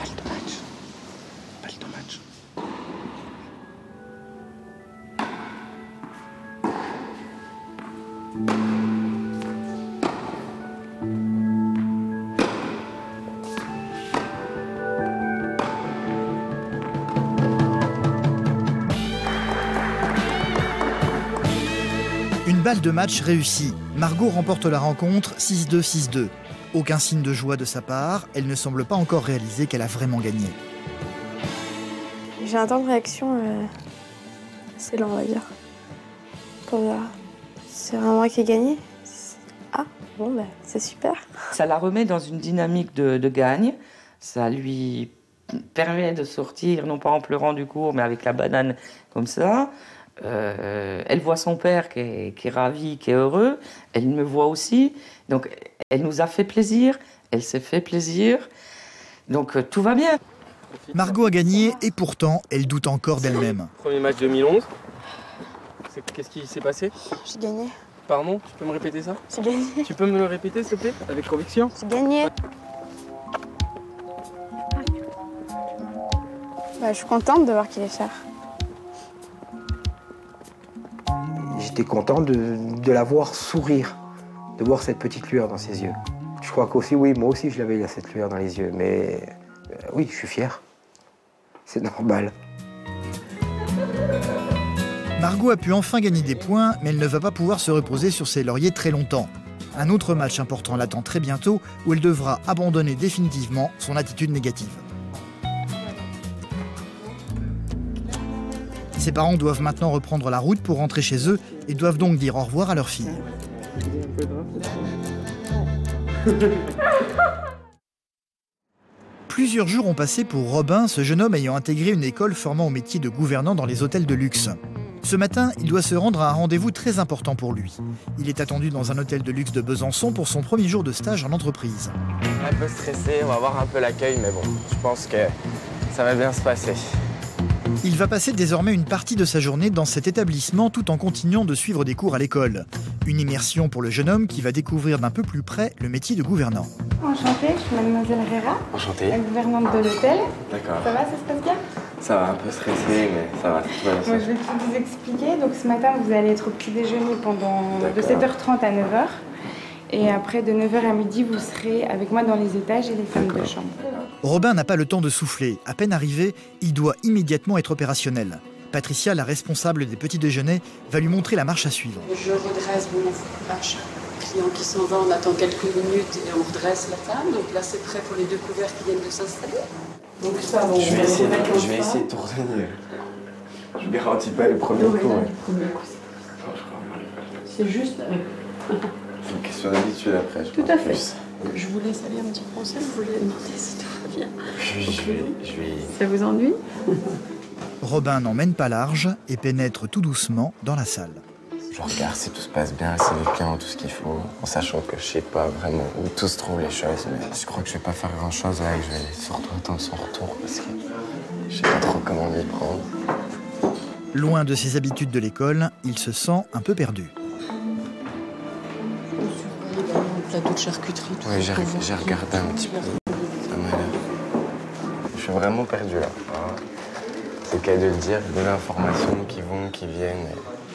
Une balle de match réussie. Margot remporte la rencontre six deux six deux. Aucun signe de joie de sa part, elle ne semble pas encore réaliser qu'elle a vraiment gagné. J'ai un temps de réaction euh, assez lent, on va dire. Pour dire, c'est vraiment moi qui ai gagné. Ah, bon, bah, c'est super. Ça la remet dans une dynamique de, de gagne. Ça lui permet de sortir, non pas en pleurant du cours, mais avec la banane comme ça. Euh, elle voit son père qui est, qui est ravi, qui est heureux. Elle me voit aussi. Donc, elle nous a fait plaisir. Elle s'est fait plaisir. Donc, euh, tout va bien. Margot a gagné et pourtant, elle doute encore d'elle-même. Premier match deux mille onze. Qu'est-ce qui s'est passé? J'ai gagné. Pardon, tu peux me répéter ça? J'ai gagné. Tu peux me le répéter, s'il te plaît? Avec conviction? J'ai gagné. Bah, je suis contente de voir qu'il est fier. J'étais content de, de la voir sourire, de voir cette petite lueur dans ses yeux. Je crois qu'aussi, oui, moi aussi, je l'avais cette lueur dans les yeux, mais euh, oui, je suis fier. C'est normal. Margot a pu enfin gagner des points, mais elle ne va pas pouvoir se reposer sur ses lauriers très longtemps. Un autre match important l'attend très bientôt, où elle devra abandonner définitivement son attitude négative. Ses parents doivent maintenant reprendre la route pour rentrer chez eux et doivent donc dire au revoir à leur fille. Plusieurs jours ont passé pour Robin, ce jeune homme ayant intégré une école formant au métier de gouvernant dans les hôtels de luxe. Ce matin, il doit se rendre à un rendez-vous très important pour lui. Il est attendu dans un hôtel de luxe de Besançon pour son premier jour de stage en entreprise. Un peu stressé, on va voir un peu l'accueil, mais bon, je pense que ça va bien se passer. Il va passer désormais une partie de sa journée dans cet établissement tout en continuant de suivre des cours à l'école. Une immersion pour le jeune homme qui va découvrir d'un peu plus près le métier de gouvernant. Enchantée, je suis mademoiselle Herrera. Enchanté. La gouvernante de l'hôtel. D'accord. Ça va, ça se passe bien? Ça va, un peu stressé, mais ça va. Tout va bien. Moi, je vais tout vous expliquer. Donc ce matin, vous allez être au petit déjeuner pendant de sept heures trente à neuf heures. Et après, de neuf heures à midi, vous serez avec moi dans les étages et les femmes de chambre. Robin n'a pas le temps de souffler. À peine arrivé, il doit immédiatement être opérationnel. Patricia, la responsable des petits déjeuners, va lui montrer la marche à suivre. Je redresse mon marche. Client qui s'en va, on attend quelques minutes et on redresse la table. Donc là, c'est prêt pour les deux couverts qui viennent de s'installer. Donc ça, bon, je vais essayer, de, je vais essayer de tourner. Je ne garantis pas le premier coup. Ouais. C'est juste... C'est une question d'habitude après, je Tout pense à fait. plus. Je vous laisse aller un petit conseil, vous voulez demander si tout va bien. Je, je vais, je vais... Ça vous ennuie? Robin n'emmène pas large et pénètre tout doucement dans la salle. Je regarde si tout se passe bien, si les clients ont tout ce qu'il faut, en sachant que je sais pas vraiment où tout se trouve les choses, mais je crois que je vais pas faire grand chose là, que je vais surtout attendre son retour parce que je sais pas trop comment m'y prendre. Loin de ses habitudes de l'école, il se sent un peu perdu. Le plateau de charcuterie. Oui, j'ai regardé un petit peu. Ça m'a l'air. Je suis vraiment perdu là. C'est le cas de le dire, de l'information qui vont, qui viennent.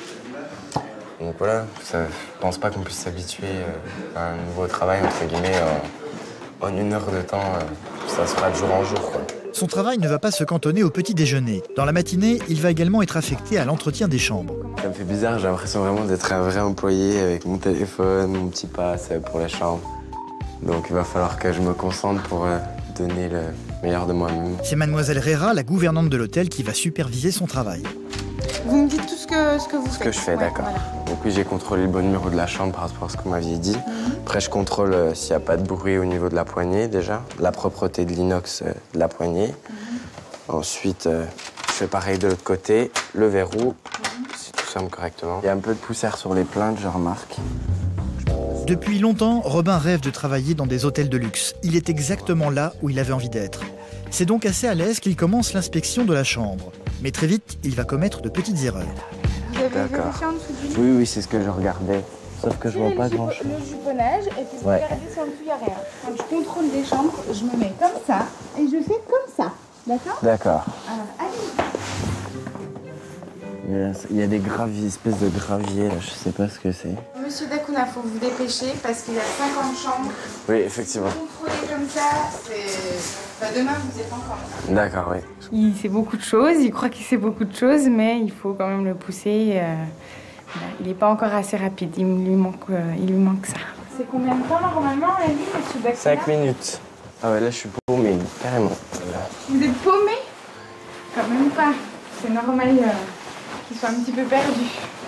Et... Donc voilà, ça, je pense pas qu'on puisse s'habituer à un nouveau travail, entre guillemets, en, en une heure de temps. Ça se fera de jour en jour, quoi. Son travail ne va pas se cantonner au petit déjeuner. Dans la matinée, il va également être affecté à l'entretien des chambres. Ça me fait bizarre, j'ai l'impression vraiment d'être un vrai employé avec mon téléphone, mon petit pass pour les chambres. Donc il va falloir que je me concentre pour donner le meilleur de moi-même. C'est mademoiselle Herrera, la gouvernante de l'hôtel, qui va superviser son travail. Vous me dites tout ce que, ce que vous ce faites. Ce que je fais, ouais, d'accord. Voilà. Donc oui, j'ai contrôlé le bon numéro de la chambre par rapport à ce que vous m'aviez dit. Mm-hmm. Après, je contrôle euh, s'il n'y a pas de bruit au niveau de la poignée, déjà. La propreté de l'inox euh, de la poignée. Mm-hmm. Ensuite, euh, je fais pareil de l'autre côté. Le verrou, mm-hmm. si tout semble correctement. Il y a un peu de poussière sur les plaintes, je remarque. Depuis longtemps, Robin rêve de travailler dans des hôtels de luxe. Il est exactement là où il avait envie d'être. C'est donc assez à l'aise qu'il commence l'inspection de la chambre. Mais très vite, il va commettre de petites erreurs. Vous avez vérifié en dessous du lit? Oui, oui, c'est ce que je regardais. Sauf que je vois pas grand-chose. Le jupponnage, et puis vous ouais. regardez si en dessous, il n'y a rien. Quand je contrôle les chambres, je me mets comme ça, et je fais comme ça. D'accord? D'accord. Alors, allez. Il y, a, il y a des graviers, espèces de graviers, là, je sais pas ce que c'est. Monsieur Dacuna, il faut vous dépêcher parce qu'il y a cinquante chambres. Oui, effectivement. Contrôler comme ça, c'est... Bah, demain, vous êtes encore là. D'accord, oui. Il sait beaucoup de choses, il croit qu'il sait beaucoup de choses, mais il faut quand même le pousser. Euh, voilà. Il n'est pas encore assez rapide, il lui manque, euh, il lui manque ça. C'est combien de temps normalement, la nuit, monsieur Dacuna? Cinq minutes. Ah ouais, là, je suis paumé, carrément. Là. Vous êtes paumé? Quand même pas. C'est normal euh, qu'il soit un petit peu perdu.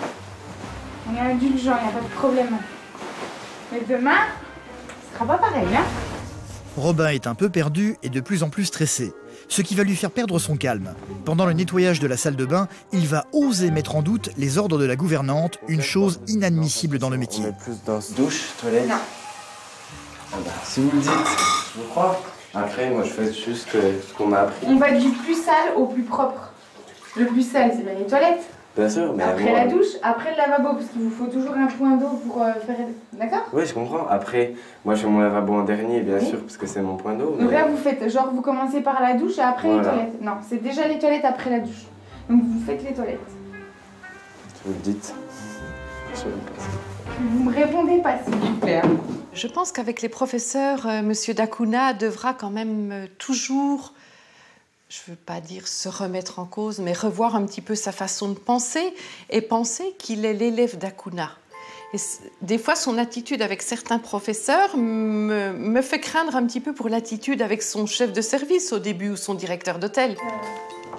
On est indulgent, il n'y a pas de problème. Mais demain, ce sera pas pareil, hein? Robin est un peu perdu et de plus en plus stressé, ce qui va lui faire perdre son calme. Pendant le nettoyage de la salle de bain, il va oser mettre en doute les ordres de la gouvernante, une chose inadmissible dans le métier. On est plus dans ce douche, toilette. Non. Ah bah, si vous le dites, je vous crois. Après, moi, je fais juste ce qu'on m'a appris. On va du plus sale au plus propre. Le plus sale, c'est bien les toilettes. Bien sûr, mais après moi... la douche, après le lavabo, parce qu'il vous faut toujours un point d'eau pour euh, faire... D'accord? Oui, je comprends. Après, moi, je fais mon lavabo en dernier, bien oui. sûr, parce que c'est mon point d'eau. Donc mais... là, vous faites, genre, vous commencez par la douche et après voilà. les toilettes. Non, c'est déjà les toilettes après la douche. Donc vous faites les toilettes. Si vous le dites. Je vous me répondez pas, s'il vous plaît. Je pense qu'avec les professeurs, euh, Monsieur Dacuna devra quand même euh, toujours... je ne veux pas dire se remettre en cause, mais revoir un petit peu sa façon de penser et penser qu'il est l'élève d'Acuna. Et des fois, son attitude avec certains professeurs me, me fait craindre un petit peu pour l'attitude avec son chef de service au début ou son directeur d'hôtel.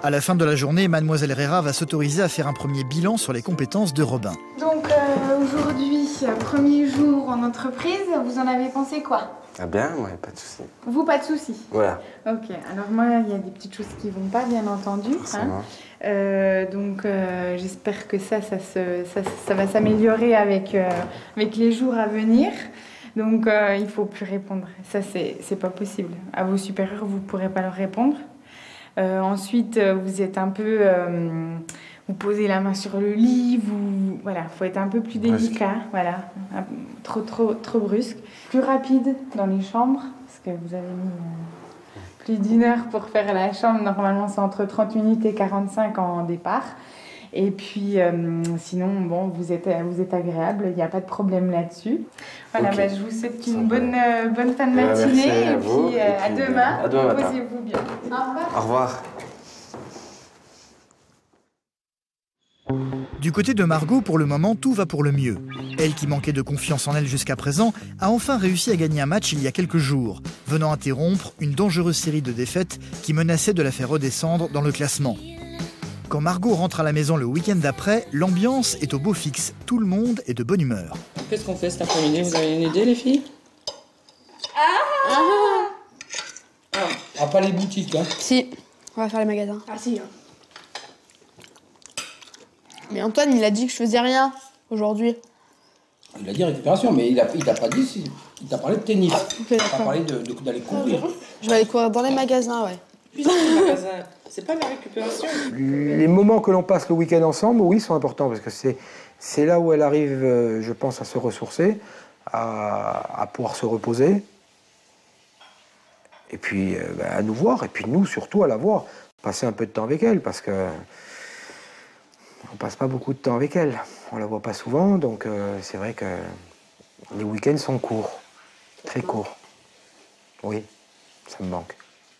À la fin de la journée, Mademoiselle Herrera va s'autoriser à faire un premier bilan sur les compétences de Robin. Donc euh, aujourd'hui, premier jour en entreprise, vous en avez pensé quoi? Ah bien, ouais, pas de souci. Vous, pas de souci. Voilà. Ok, alors moi, il y a des petites choses qui vont pas, bien entendu. Hein. Euh, donc euh, j'espère que ça, ça, se, ça, ça va s'améliorer avec, euh, avec les jours à venir. Donc euh, il faut plus répondre. Ça, c'est pas possible. À vos supérieurs, vous pourrez pas leur répondre. Euh, ensuite, vous êtes un peu... Euh, vous posez la main sur le lit, vous... Voilà, faut être un peu plus délicat, voilà. Un, trop, trop, trop brusque. Plus rapide dans les chambres, parce que vous avez mis euh, plus d'une heure pour faire la chambre. Normalement, c'est entre trente minutes et quarante-cinq en départ. Et puis, euh, sinon, bon, vous êtes, vous êtes agréable, il n'y a pas de problème là-dessus. Voilà, okay. bah, je vous souhaite une bonne, euh, bonne fin de matinée. Merci à et vous, puis, euh, et puis à demain. À demain matin. Reposez-vous bien. Au revoir. Au revoir. Du côté de Margot, pour le moment, tout va pour le mieux. Elle, qui manquait de confiance en elle jusqu'à présent, a enfin réussi à gagner un match il y a quelques jours, venant interrompre une dangereuse série de défaites qui menaçait de la faire redescendre dans le classement. Quand Margot rentre à la maison le week-end d'après, l'ambiance est au beau fixe. Tout le monde est de bonne humeur. Qu'est-ce qu'on fait cet après-midi? Vous avez une idée, les filles? Ah, ah. ah pas les boutiques, hein? Si, on va faire les magasins. Ah si. Hein. Mais Antoine, il a dit que je faisais rien aujourd'hui. Il a dit récupération, mais il t'a il pas dit, il t'a parlé de tennis. Okay, il t'a parlé d'aller courir. Je vais aller courir dans les magasins, ouais. Puis dans les magasins, c'est pas la récupération. Les moments que l'on passe le week-end ensemble, oui, sont importants, parce que c'est là où elle arrive, je pense, à se ressourcer, à, à pouvoir se reposer, et puis bah, à nous voir, et puis nous, surtout, à la voir. Passer un peu de temps avec elle, parce que on passe pas beaucoup de temps avec elle. On la voit pas souvent, donc euh, c'est vrai que les week-ends sont courts, très courts. Oui, ça me manque.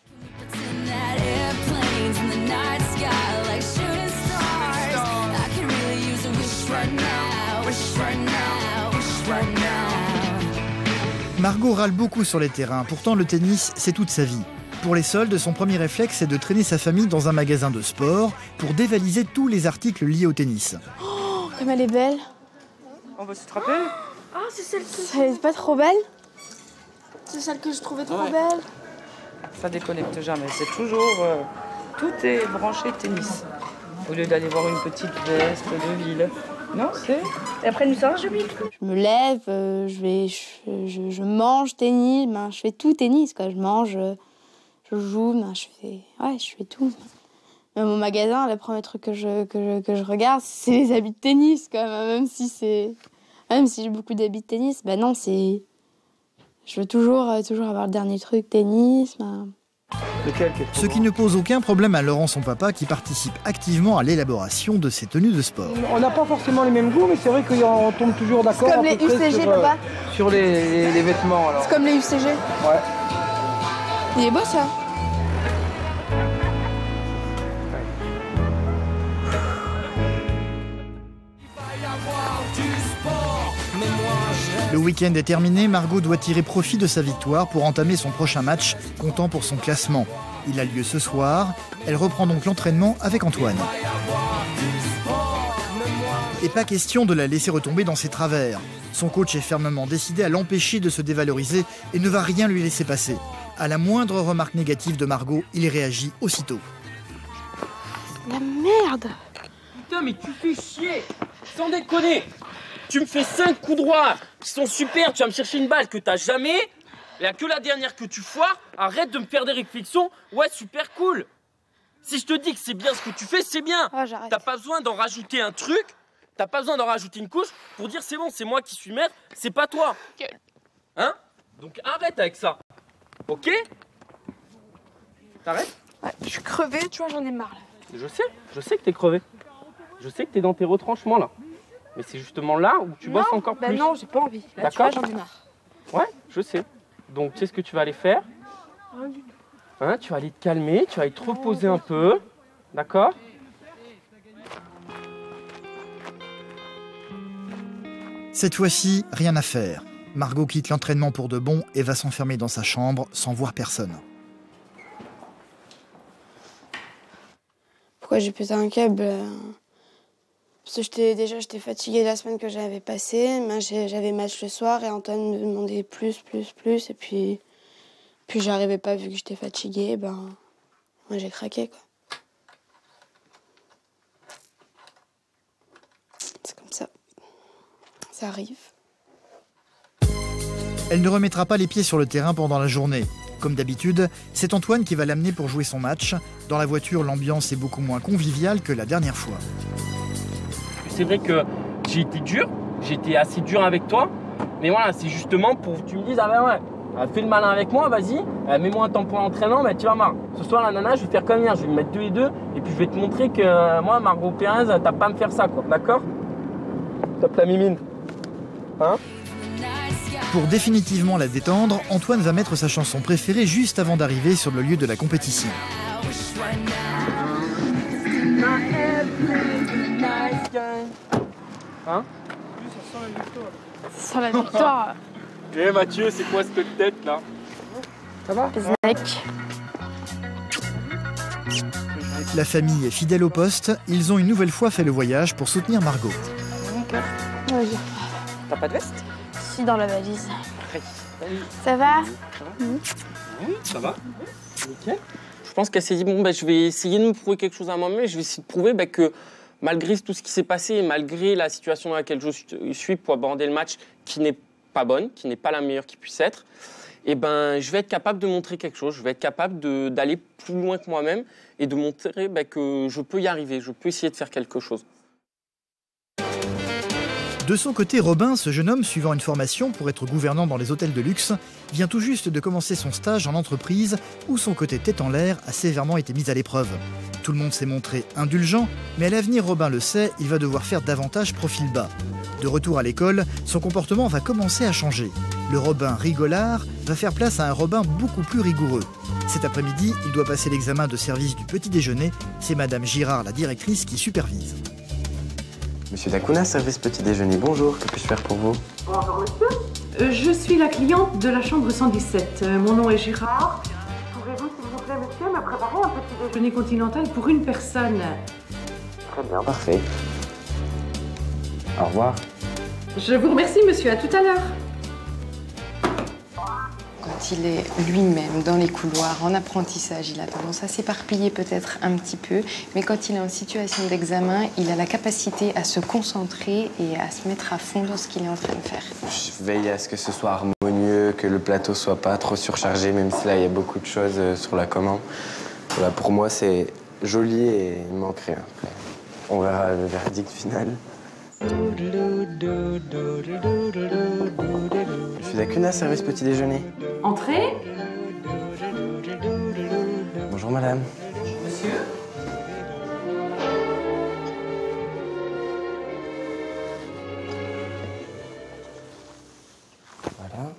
Margot râle beaucoup sur les terrains, pourtant le tennis, c'est toute sa vie. Pour les soldes, son premier réflexe est de traîner sa famille dans un magasin de sport pour dévaliser tous les articles liés au tennis. Oh, comme elle est belle. On va se trapper. Ah, oh, c'est celle que... Elle est pas trop belle? C'est celle que je trouvais trop ouais. belle. Ça déconnecte jamais, c'est toujours... Euh, tout est branché tennis. Au lieu d'aller voir une petite veste de ville. Non, c'est... Et après nous sommes, je Je me lève, euh, je vais... Je, je, je mange tennis, ben, je fais tout tennis, quoi. Je mange... Euh... Je joue, ben, je fais, ouais, je fais tout. Même au magasin, le premier truc que je, que je, que je regarde, c'est les habits de tennis, quand même. Même si c'est, même si j'ai beaucoup d'habits de tennis, ben non, c'est, je veux toujours, toujours avoir le dernier truc tennis. Ben... Ce qui ne pose aucun problème à Laurent, son papa, qui participe activement à l'élaboration de ses tenues de sport. On n'a pas forcément les mêmes goûts, mais c'est vrai qu'on tombe toujours d'accord. C'est comme les U C G, sur, papa. Sur les, les, les vêtements, alors. C'est comme les U C G. Ouais. Il est beau, ça. Le week-end est terminé, Margot doit tirer profit de sa victoire pour entamer son prochain match, comptant pour son classement. Il a lieu ce soir, elle reprend donc l'entraînement avec Antoine. Et pas question de la laisser retomber dans ses travers. Son coach est fermement décidé à l'empêcher de se dévaloriser et ne va rien lui laisser passer. À la moindre remarque négative de Margot, il réagit aussitôt. La merde! Putain, mais tu fais chier! Sans déconner! Tu me fais cinq coups droits qui sont super, tu vas me chercher une balle que t'as jamais. Il n'y a que la dernière que tu foires. Arrête de me faire des réflexions. Ouais, super cool. Si je te dis que c'est bien ce que tu fais, c'est bien. Oh, t'as pas besoin d'en rajouter un truc. T'as pas besoin d'en rajouter une couche pour dire c'est bon, c'est moi qui suis maître, c'est pas toi. Hein? Donc arrête avec ça. Ok? T'arrêtes? Ouais, je suis crevée, tu vois, j'en ai marre là. Je sais, je sais que t'es crevé. Je sais que t'es dans tes retranchements là. Mais c'est justement là où tu non, bosses encore bah plus. Non, j'ai pas envie. D'accord? J'en ai marre. Ouais, je sais. Donc, tu sais ce que tu vas aller faire? Hein, tu vas aller te calmer, tu vas aller te reposer un peu. D'accord? Cette fois-ci, rien à faire. Margot quitte l'entraînement pour de bon et va s'enfermer dans sa chambre sans voir personne. pourquoi j'ai pété un câble. Parce que j'étais, déjà, j'étais fatiguée de la semaine que j'avais passée. Mais j'avais match le soir et Antoine me demandait plus, plus, plus. Et puis, puis j'arrivais pas vu que j'étais fatiguée. Ben, moi, j'ai craqué, quoi. C'est comme ça. Ça arrive. Elle ne remettra pas les pieds sur le terrain pendant la journée. Comme d'habitude, c'est Antoine qui va l'amener pour jouer son match. Dans la voiture, l'ambiance est beaucoup moins conviviale que la dernière fois. C'est vrai que j'ai été dur, j'ai été assez dur avec toi, mais voilà, c'est justement pour que tu me dises, ah ben ouais, fais le malin avec moi, vas-y, mets-moi un tampon d'entraînement, mais tu vas voir. Ce soir, la nana, je vais faire comme hier, je vais me mettre deux et deux, et puis je vais te montrer que moi, Margot Pérez, t'as pas à me faire ça, quoi, d'accord? Top la mimine. Hein? Pour définitivement la détendre, Antoine va mettre sa chanson préférée juste avant d'arriver sur le lieu de la compétition. Hein? Ça sent la victoire. Ça sent la victoire. Eh Mathieu, c'est quoi cette tête là? Ça va? La famille est fidèle au poste, ils ont une nouvelle fois fait le voyage pour soutenir Margot. Oui. T'as pas de veste? Si, dans la valise. Ça va? Oui, ça va. Nickel. Je pense qu'elle s'est dit, bon, bah, je vais essayer de me prouver quelque chose à moi-même, je vais essayer de prouver bah, que malgré tout ce qui s'est passé, et malgré la situation dans laquelle je suis pour aborder le match qui n'est pas bonne, qui n'est pas la meilleure qui puisse être, et ben, je vais être capable de montrer quelque chose, je vais être capable d'aller plus loin que moi-même et de montrer bah, que je peux y arriver, je peux essayer de faire quelque chose. De son côté, Robin, ce jeune homme suivant une formation pour être gouvernant dans les hôtels de luxe, vient tout juste de commencer son stage en entreprise où son côté tête en l'air a sévèrement été mis à l'épreuve. Tout le monde s'est montré indulgent, mais à l'avenir, Robin le sait, il va devoir faire davantage profil bas. De retour à l'école, son comportement va commencer à changer. Le Robin rigolard va faire place à un Robin beaucoup plus rigoureux. Cet après-midi, il doit passer l'examen de service du petit déjeuner. C'est Madame Girard, la directrice, qui supervise. Monsieur Dacuna, service petit déjeuner, bonjour, que puis-je faire pour vous? Bonjour monsieur. Euh, je suis la cliente de la chambre cent dix-sept. Euh, mon nom est Girard. Pouvez-vous, s'il vous plaît, monsieur, me préparer un petit déjeuner continental pour une personne? Très bien, parfait. Au revoir. Je vous remercie, monsieur. À tout à l'heure. Quand il est lui-même dans les couloirs, en apprentissage, il a tendance à s'éparpiller peut-être un petit peu, mais quand il est en situation d'examen, il a la capacité à se concentrer et à se mettre à fond dans ce qu'il est en train de faire. Je veille à ce que ce soit harmonieux, que le plateau soit pas trop surchargé, même si là, il y a beaucoup de choses sur la commande. Voilà, pour moi, c'est joli et il manque rien. Après, on verra le verdict final. Je suis Dacuna, service petit déjeuner. Entrez. Bonjour madame. Monsieur. Voilà.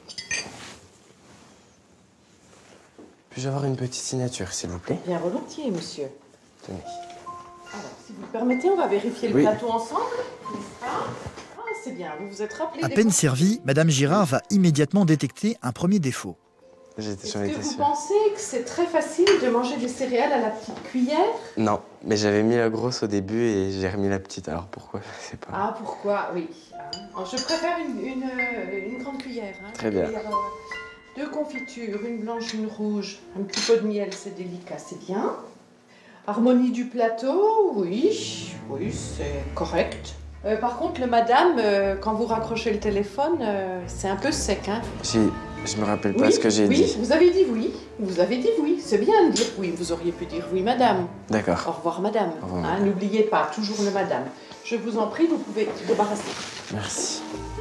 Puis-je avoir une petite signature, s'il vous plaît? Bien volontiers, monsieur. Tenez. Alors, si vous le permettez, on va vérifier le Oui. plateau ensemble, n'est-ce pas? Ah, c'est bien, vous vous êtes rappelé À des peine fois- servie, Madame Girard va immédiatement détecter un premier défaut. J'étais Est-ce que vous pensez que c'est très facile de manger des céréales à la petite cuillère? Non, mais j'avais mis la grosse au début et j'ai remis la petite. Alors pourquoi? Je sais pas. Ah, pourquoi? Oui. Ah, je préfère une, une, euh, une grande cuillère. Hein. Très bien. Cuillère, euh, deux confitures, une blanche, une rouge, un petit peu de miel, c'est délicat, c'est bien. Harmonie du plateau, oui, oui, c'est correct. Euh, par contre, le madame, euh, quand vous raccrochez le téléphone, euh, c'est un peu sec, hein. J'ai- Je me rappelle pas Oui, ce que j'ai oui, dit. vous avez dit oui. Vous avez dit oui. C'est bien de dire oui. Vous auriez pu dire oui, madame. D'accord. Au revoir, madame. Au revoir, Hein, madame. n'oubliez pas, toujours le madame. Je vous en prie, vous pouvez vous débarrasser. Merci.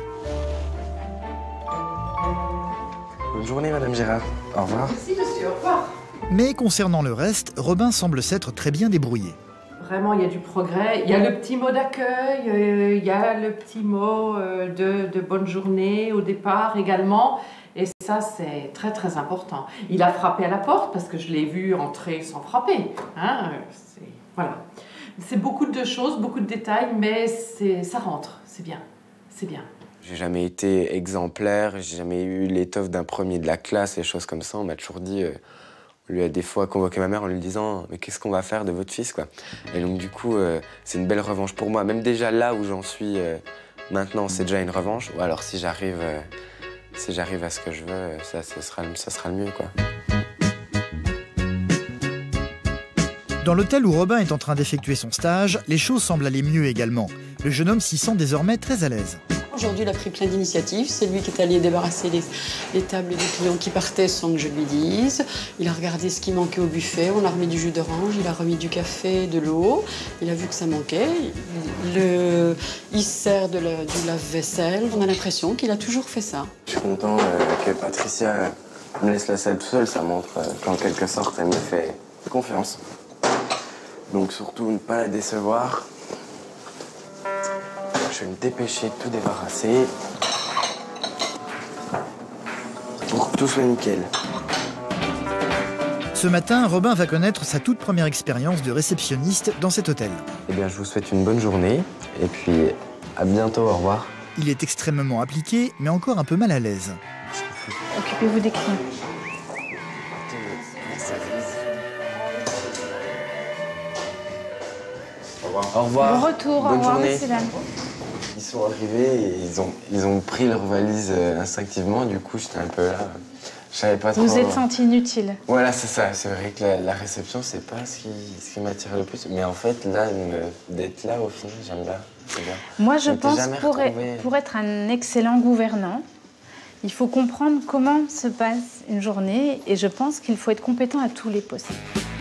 Bonne journée, madame Girard. Au revoir. Merci, monsieur. Au revoir. Mais concernant le reste, Robin semble s'être très bien débrouillé. Vraiment, il y a du progrès. Il y a le petit mot d'accueil, euh, il y a le petit mot euh, de, de bonne journée au départ également. Et ça, c'est très, très important. Il a frappé à la porte parce que je l'ai vu entrer sans frapper. Hein, c'est- voilà. C'est beaucoup de choses, beaucoup de détails, mais c'est- ça rentre. C'est bien. C'est bien. J'ai jamais été exemplaire, j'ai jamais eu l'étoffe d'un premier de la classe, et choses comme ça. On m'a toujours dit, euh, On lui a des fois convoqué ma mère en lui disant « mais qu'est-ce qu'on va faire de votre fils ?» quoi. Et donc du coup, euh, c'est une belle revanche pour moi. Même déjà là où j'en suis euh, maintenant, c'est déjà une revanche. Ou alors si j'arrive euh, si j'arrive à ce que je veux, ça, ça, sera, ça sera le mieux, quoi. Dans l'hôtel où Robin est en train d'effectuer son stage, les choses semblent aller mieux également. Le jeune homme s'y sent désormais très à l'aise. Aujourd'hui, il a pris plein d'initiatives. C'est lui qui est allé débarrasser les, les tables des clients qui partaient sans que je lui dise. Il a regardé ce qui manquait au buffet. On a remis du jus d'orange, il a remis du café, de l'eau. Il a vu que ça manquait. Le, il sert de la, du lave-vaisselle. On a l'impression qu'il a toujours fait ça. Je suis content euh, que Patricia me laisse la salle tout seul. Ça montre euh, qu'en quelque sorte, elle me fait confiance. Donc surtout, ne pas la décevoir. Je vais me dépêcher de tout débarrasser pour que tout soit nickel. Ce matin, Robin va connaître sa toute première expérience de réceptionniste dans cet hôtel. Eh bien, je vous souhaite une bonne journée et puis à bientôt, au revoir. Il est extrêmement appliqué, mais encore un peu mal à l'aise. Occupez-vous des clients. Au revoir. Au revoir. Bon retour, bonne au revoir, journée. messieurs, dames. Ils sont arrivés et ils ont, ils ont pris leur valise euh, instinctivement. Du coup, j'étais un peu là. Je savais pas trop. Vous êtes senti inutile. Voilà, c'est ça. C'est vrai que la, la réception, c'est pas ce qui, ce qui m'attire le plus. Mais en fait, là, d'être là, au final, j'aime bien. C'est bien. Moi, je, je pense pour, retrouvé... pour être un excellent gouvernant, il faut comprendre comment se passe une journée et je pense qu'il faut être compétent à tous les postes.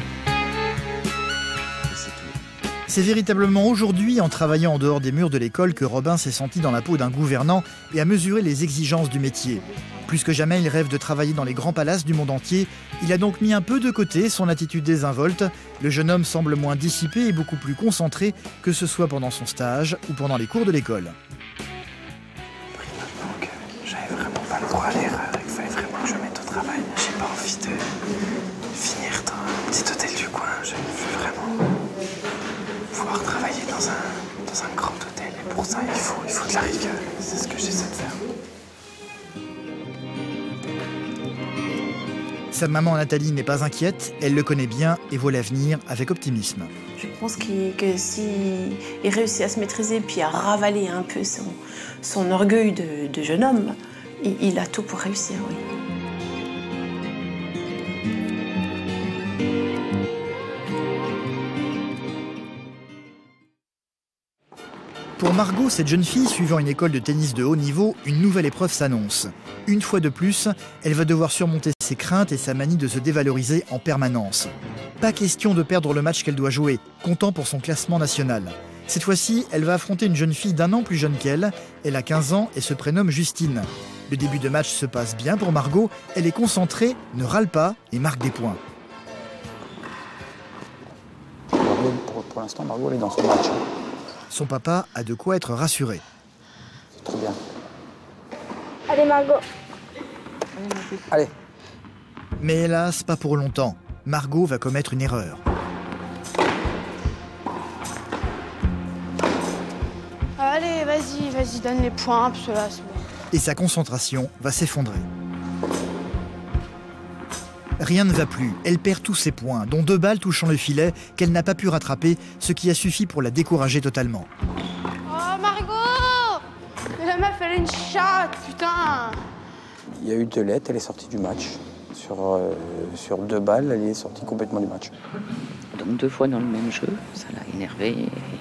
C'est véritablement aujourd'hui, en travaillant en dehors des murs de l'école, que Robin s'est senti dans la peau d'un gouvernant et a mesuré les exigences du métier. Plus que jamais, il rêve de travailler dans les grands palaces du monde entier. Il a donc mis un peu de côté son attitude désinvolte. Le jeune homme semble moins dissipé et beaucoup plus concentré, que ce soit pendant son stage ou pendant les cours de l'école. Maintenant que j'avais vraiment pas le droit à l'erreur et qu'il fallait vraiment que je me mette au travail, j'ai pas envie de finir dans un petit hôtel du coin. Je veux vraiment pouvoir travailler dans un, dans un grand hôtel. Et pour ça, il faut, il faut de la rigueur. C'est ce que j'essaie de faire. Sa maman Nathalie n'est pas inquiète, elle le connaît bien et voit l'avenir avec optimisme. Je pense qu'il, que s'il réussit à se maîtriser puis à ravaler un peu son, son orgueil de, de jeune homme, il, il a tout pour réussir, oui. Pour Margot, cette jeune fille suivant une école de tennis de haut niveau, une nouvelle épreuve s'annonce. Une fois de plus, elle va devoir surmonter ses craintes et sa manie de se dévaloriser en permanence. Pas question de perdre le match qu'elle doit jouer, comptant pour son classement national. Cette fois-ci, elle va affronter une jeune fille d'un an plus jeune qu'elle. Elle a quinze ans et se prénomme Justine. Le début de match se passe bien pour Margot. Elle est concentrée, ne râle pas et marque des points. Margot, pour, pour l'instant, Margot, elle est dans son match. Son papa a de quoi être rassuré. C'est trop bien. Allez, Margot. Allez. Mais hélas, pas pour longtemps. Margot va commettre une erreur. Allez, vas-y, vas-y, donne les points, parce que là, c'est bon. Et sa concentration va s'effondrer. Rien ne va plus, elle perd tous ses points, dont deux balles touchant le filet qu'elle n'a pas pu rattraper, ce qui a suffi pour la décourager totalement. Oh, Margot! Mais la meuf, elle a une chatte, putain! Il y a eu de l'aide, elle est sortie du match. Sur, euh, sur deux balles, elle est sortie complètement du match. Donc deux fois dans le même jeu, ça l'a énervé.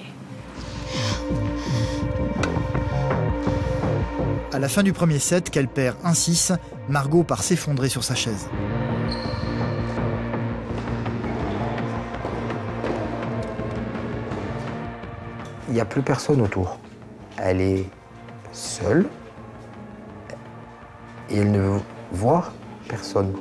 À la fin du premier set, qu'elle perd un six, Margot part s'effondrer sur sa chaise. Il n'y a plus personne autour. Elle est seule et elle ne voit personne.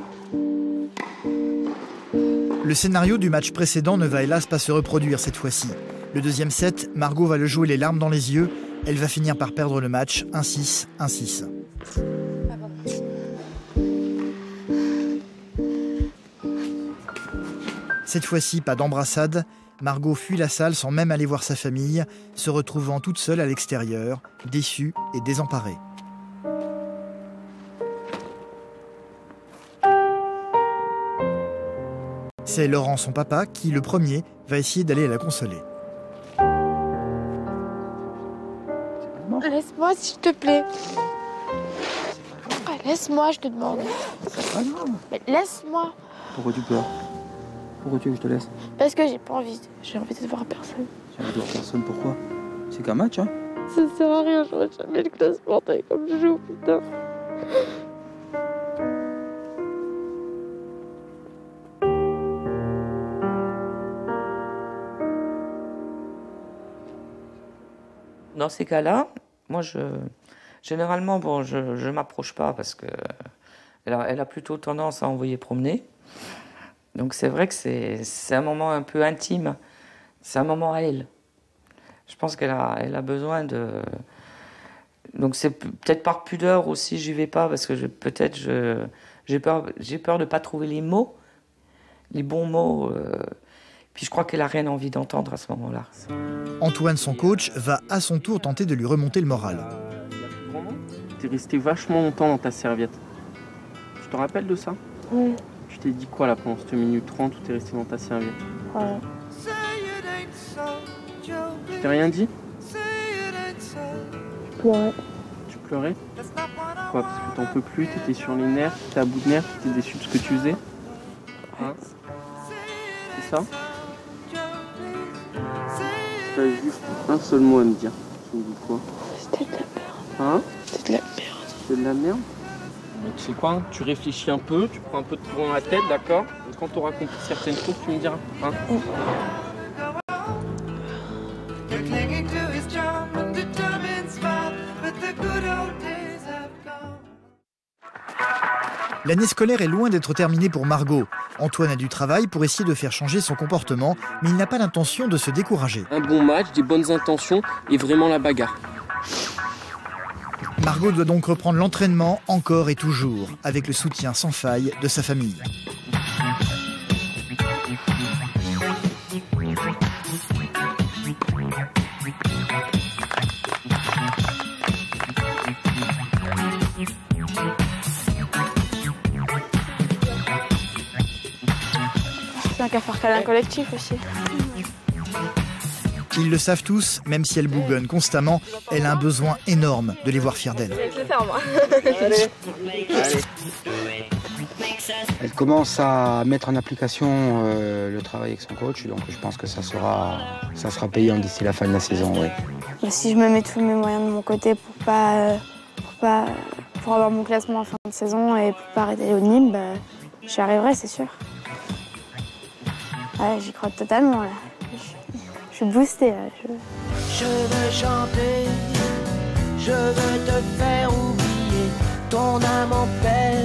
Le scénario du match précédent ne va hélas pas se reproduire cette fois-ci. Le deuxième set, Margot va le jouer les larmes dans les yeux. Elle va finir par perdre le match un six, un six. Cette fois-ci, pas d'embrassade. Margot fuit la salle sans même aller voir sa famille, se retrouvant toute seule à l'extérieur, déçue et désemparée. C'est Laurent, son papa, qui, le premier, va essayer d'aller la consoler. Laisse-moi, s'il te plaît. Ah, laisse-moi, je te demande. C'est pas grave. Mais laisse-moi. Pourquoi tu pleures? Pourquoi tu veux que je te laisse? Parce que j'ai pas envie. J'ai envie de voir personne. J'ai envie de voir personne, pourquoi? C'est qu'un match, hein? Ça sert à rien, j'aurais jamais le classement comme je joue, putain. Dans ces cas-là, moi, je, généralement, bon, je ne m'approche pas parce que elle a, elle a plutôt tendance à envoyer promener. Donc c'est vrai que c'est un moment un peu intime. C'est un moment à elle. Je pense qu'elle a, elle a besoin de... Donc c'est peut-être par pudeur aussi, j'y vais pas parce que peut-être j'ai peur, j'ai peur de ne pas trouver les mots, les bons mots. Euh, Puis je crois qu'elle n'a rien envie d'entendre à ce moment-là. Antoine, son coach, va à son tour tenter de lui remonter le moral. Tu es resté vachement longtemps dans ta serviette. Tu te rappelles de ça? Oui. Tu t'es dit quoi là pendant cette minute trente où tu es resté dans ta serviette? Ouais. Tu t'es rien dit? Je pleurais. Tu pleurais? Quoi, parce que t'en peux plus, t'étais sur les nerfs, t'étais à bout de nerfs, t'étais déçu de ce que tu faisais? Hein? C'est ça? T'as juste un seul mot à me dire. Tu me dis quoi? C'était de la merde. Hein? C'était de la merde. C'était de la merde? Donc c'est quoi? Hein, tu réfléchis un peu, tu prends un peu de courant dans la tête, d'accord? Et quand tu auras compris certaines choses, tu me diras. Hein? Mmh. L'année scolaire est loin d'être terminée pour Margot. Antoine a du travail pour essayer de faire changer son comportement, mais il n'a pas l'intention de se décourager. Un bon match, des bonnes intentions et vraiment la bagarre. Margot doit donc reprendre l'entraînement encore et toujours, avec le soutien sans faille de sa famille. C'est un cafard câlin collectif aussi. Ils le savent tous, même si elle bougonne constamment, elle a un besoin énorme de les voir fiers d'elle. Je vais le faire moi. Allez. Allez. Elle commence à mettre en application euh, le travail avec son coach, donc je pense que ça sera, ça sera payant d'ici la fin de la saison. Oui. Et si je me mets tous mes moyens de mon côté pour pas, euh, pour pas, pour avoir mon classement en fin de saison et pour pas arrêter au Nîmes, bah, j'y arriverai, c'est sûr. Ouais, j'y crois totalement là. Je suis boostée là. Je... je veux chanter, je veux te faire oublier ton âme en paix.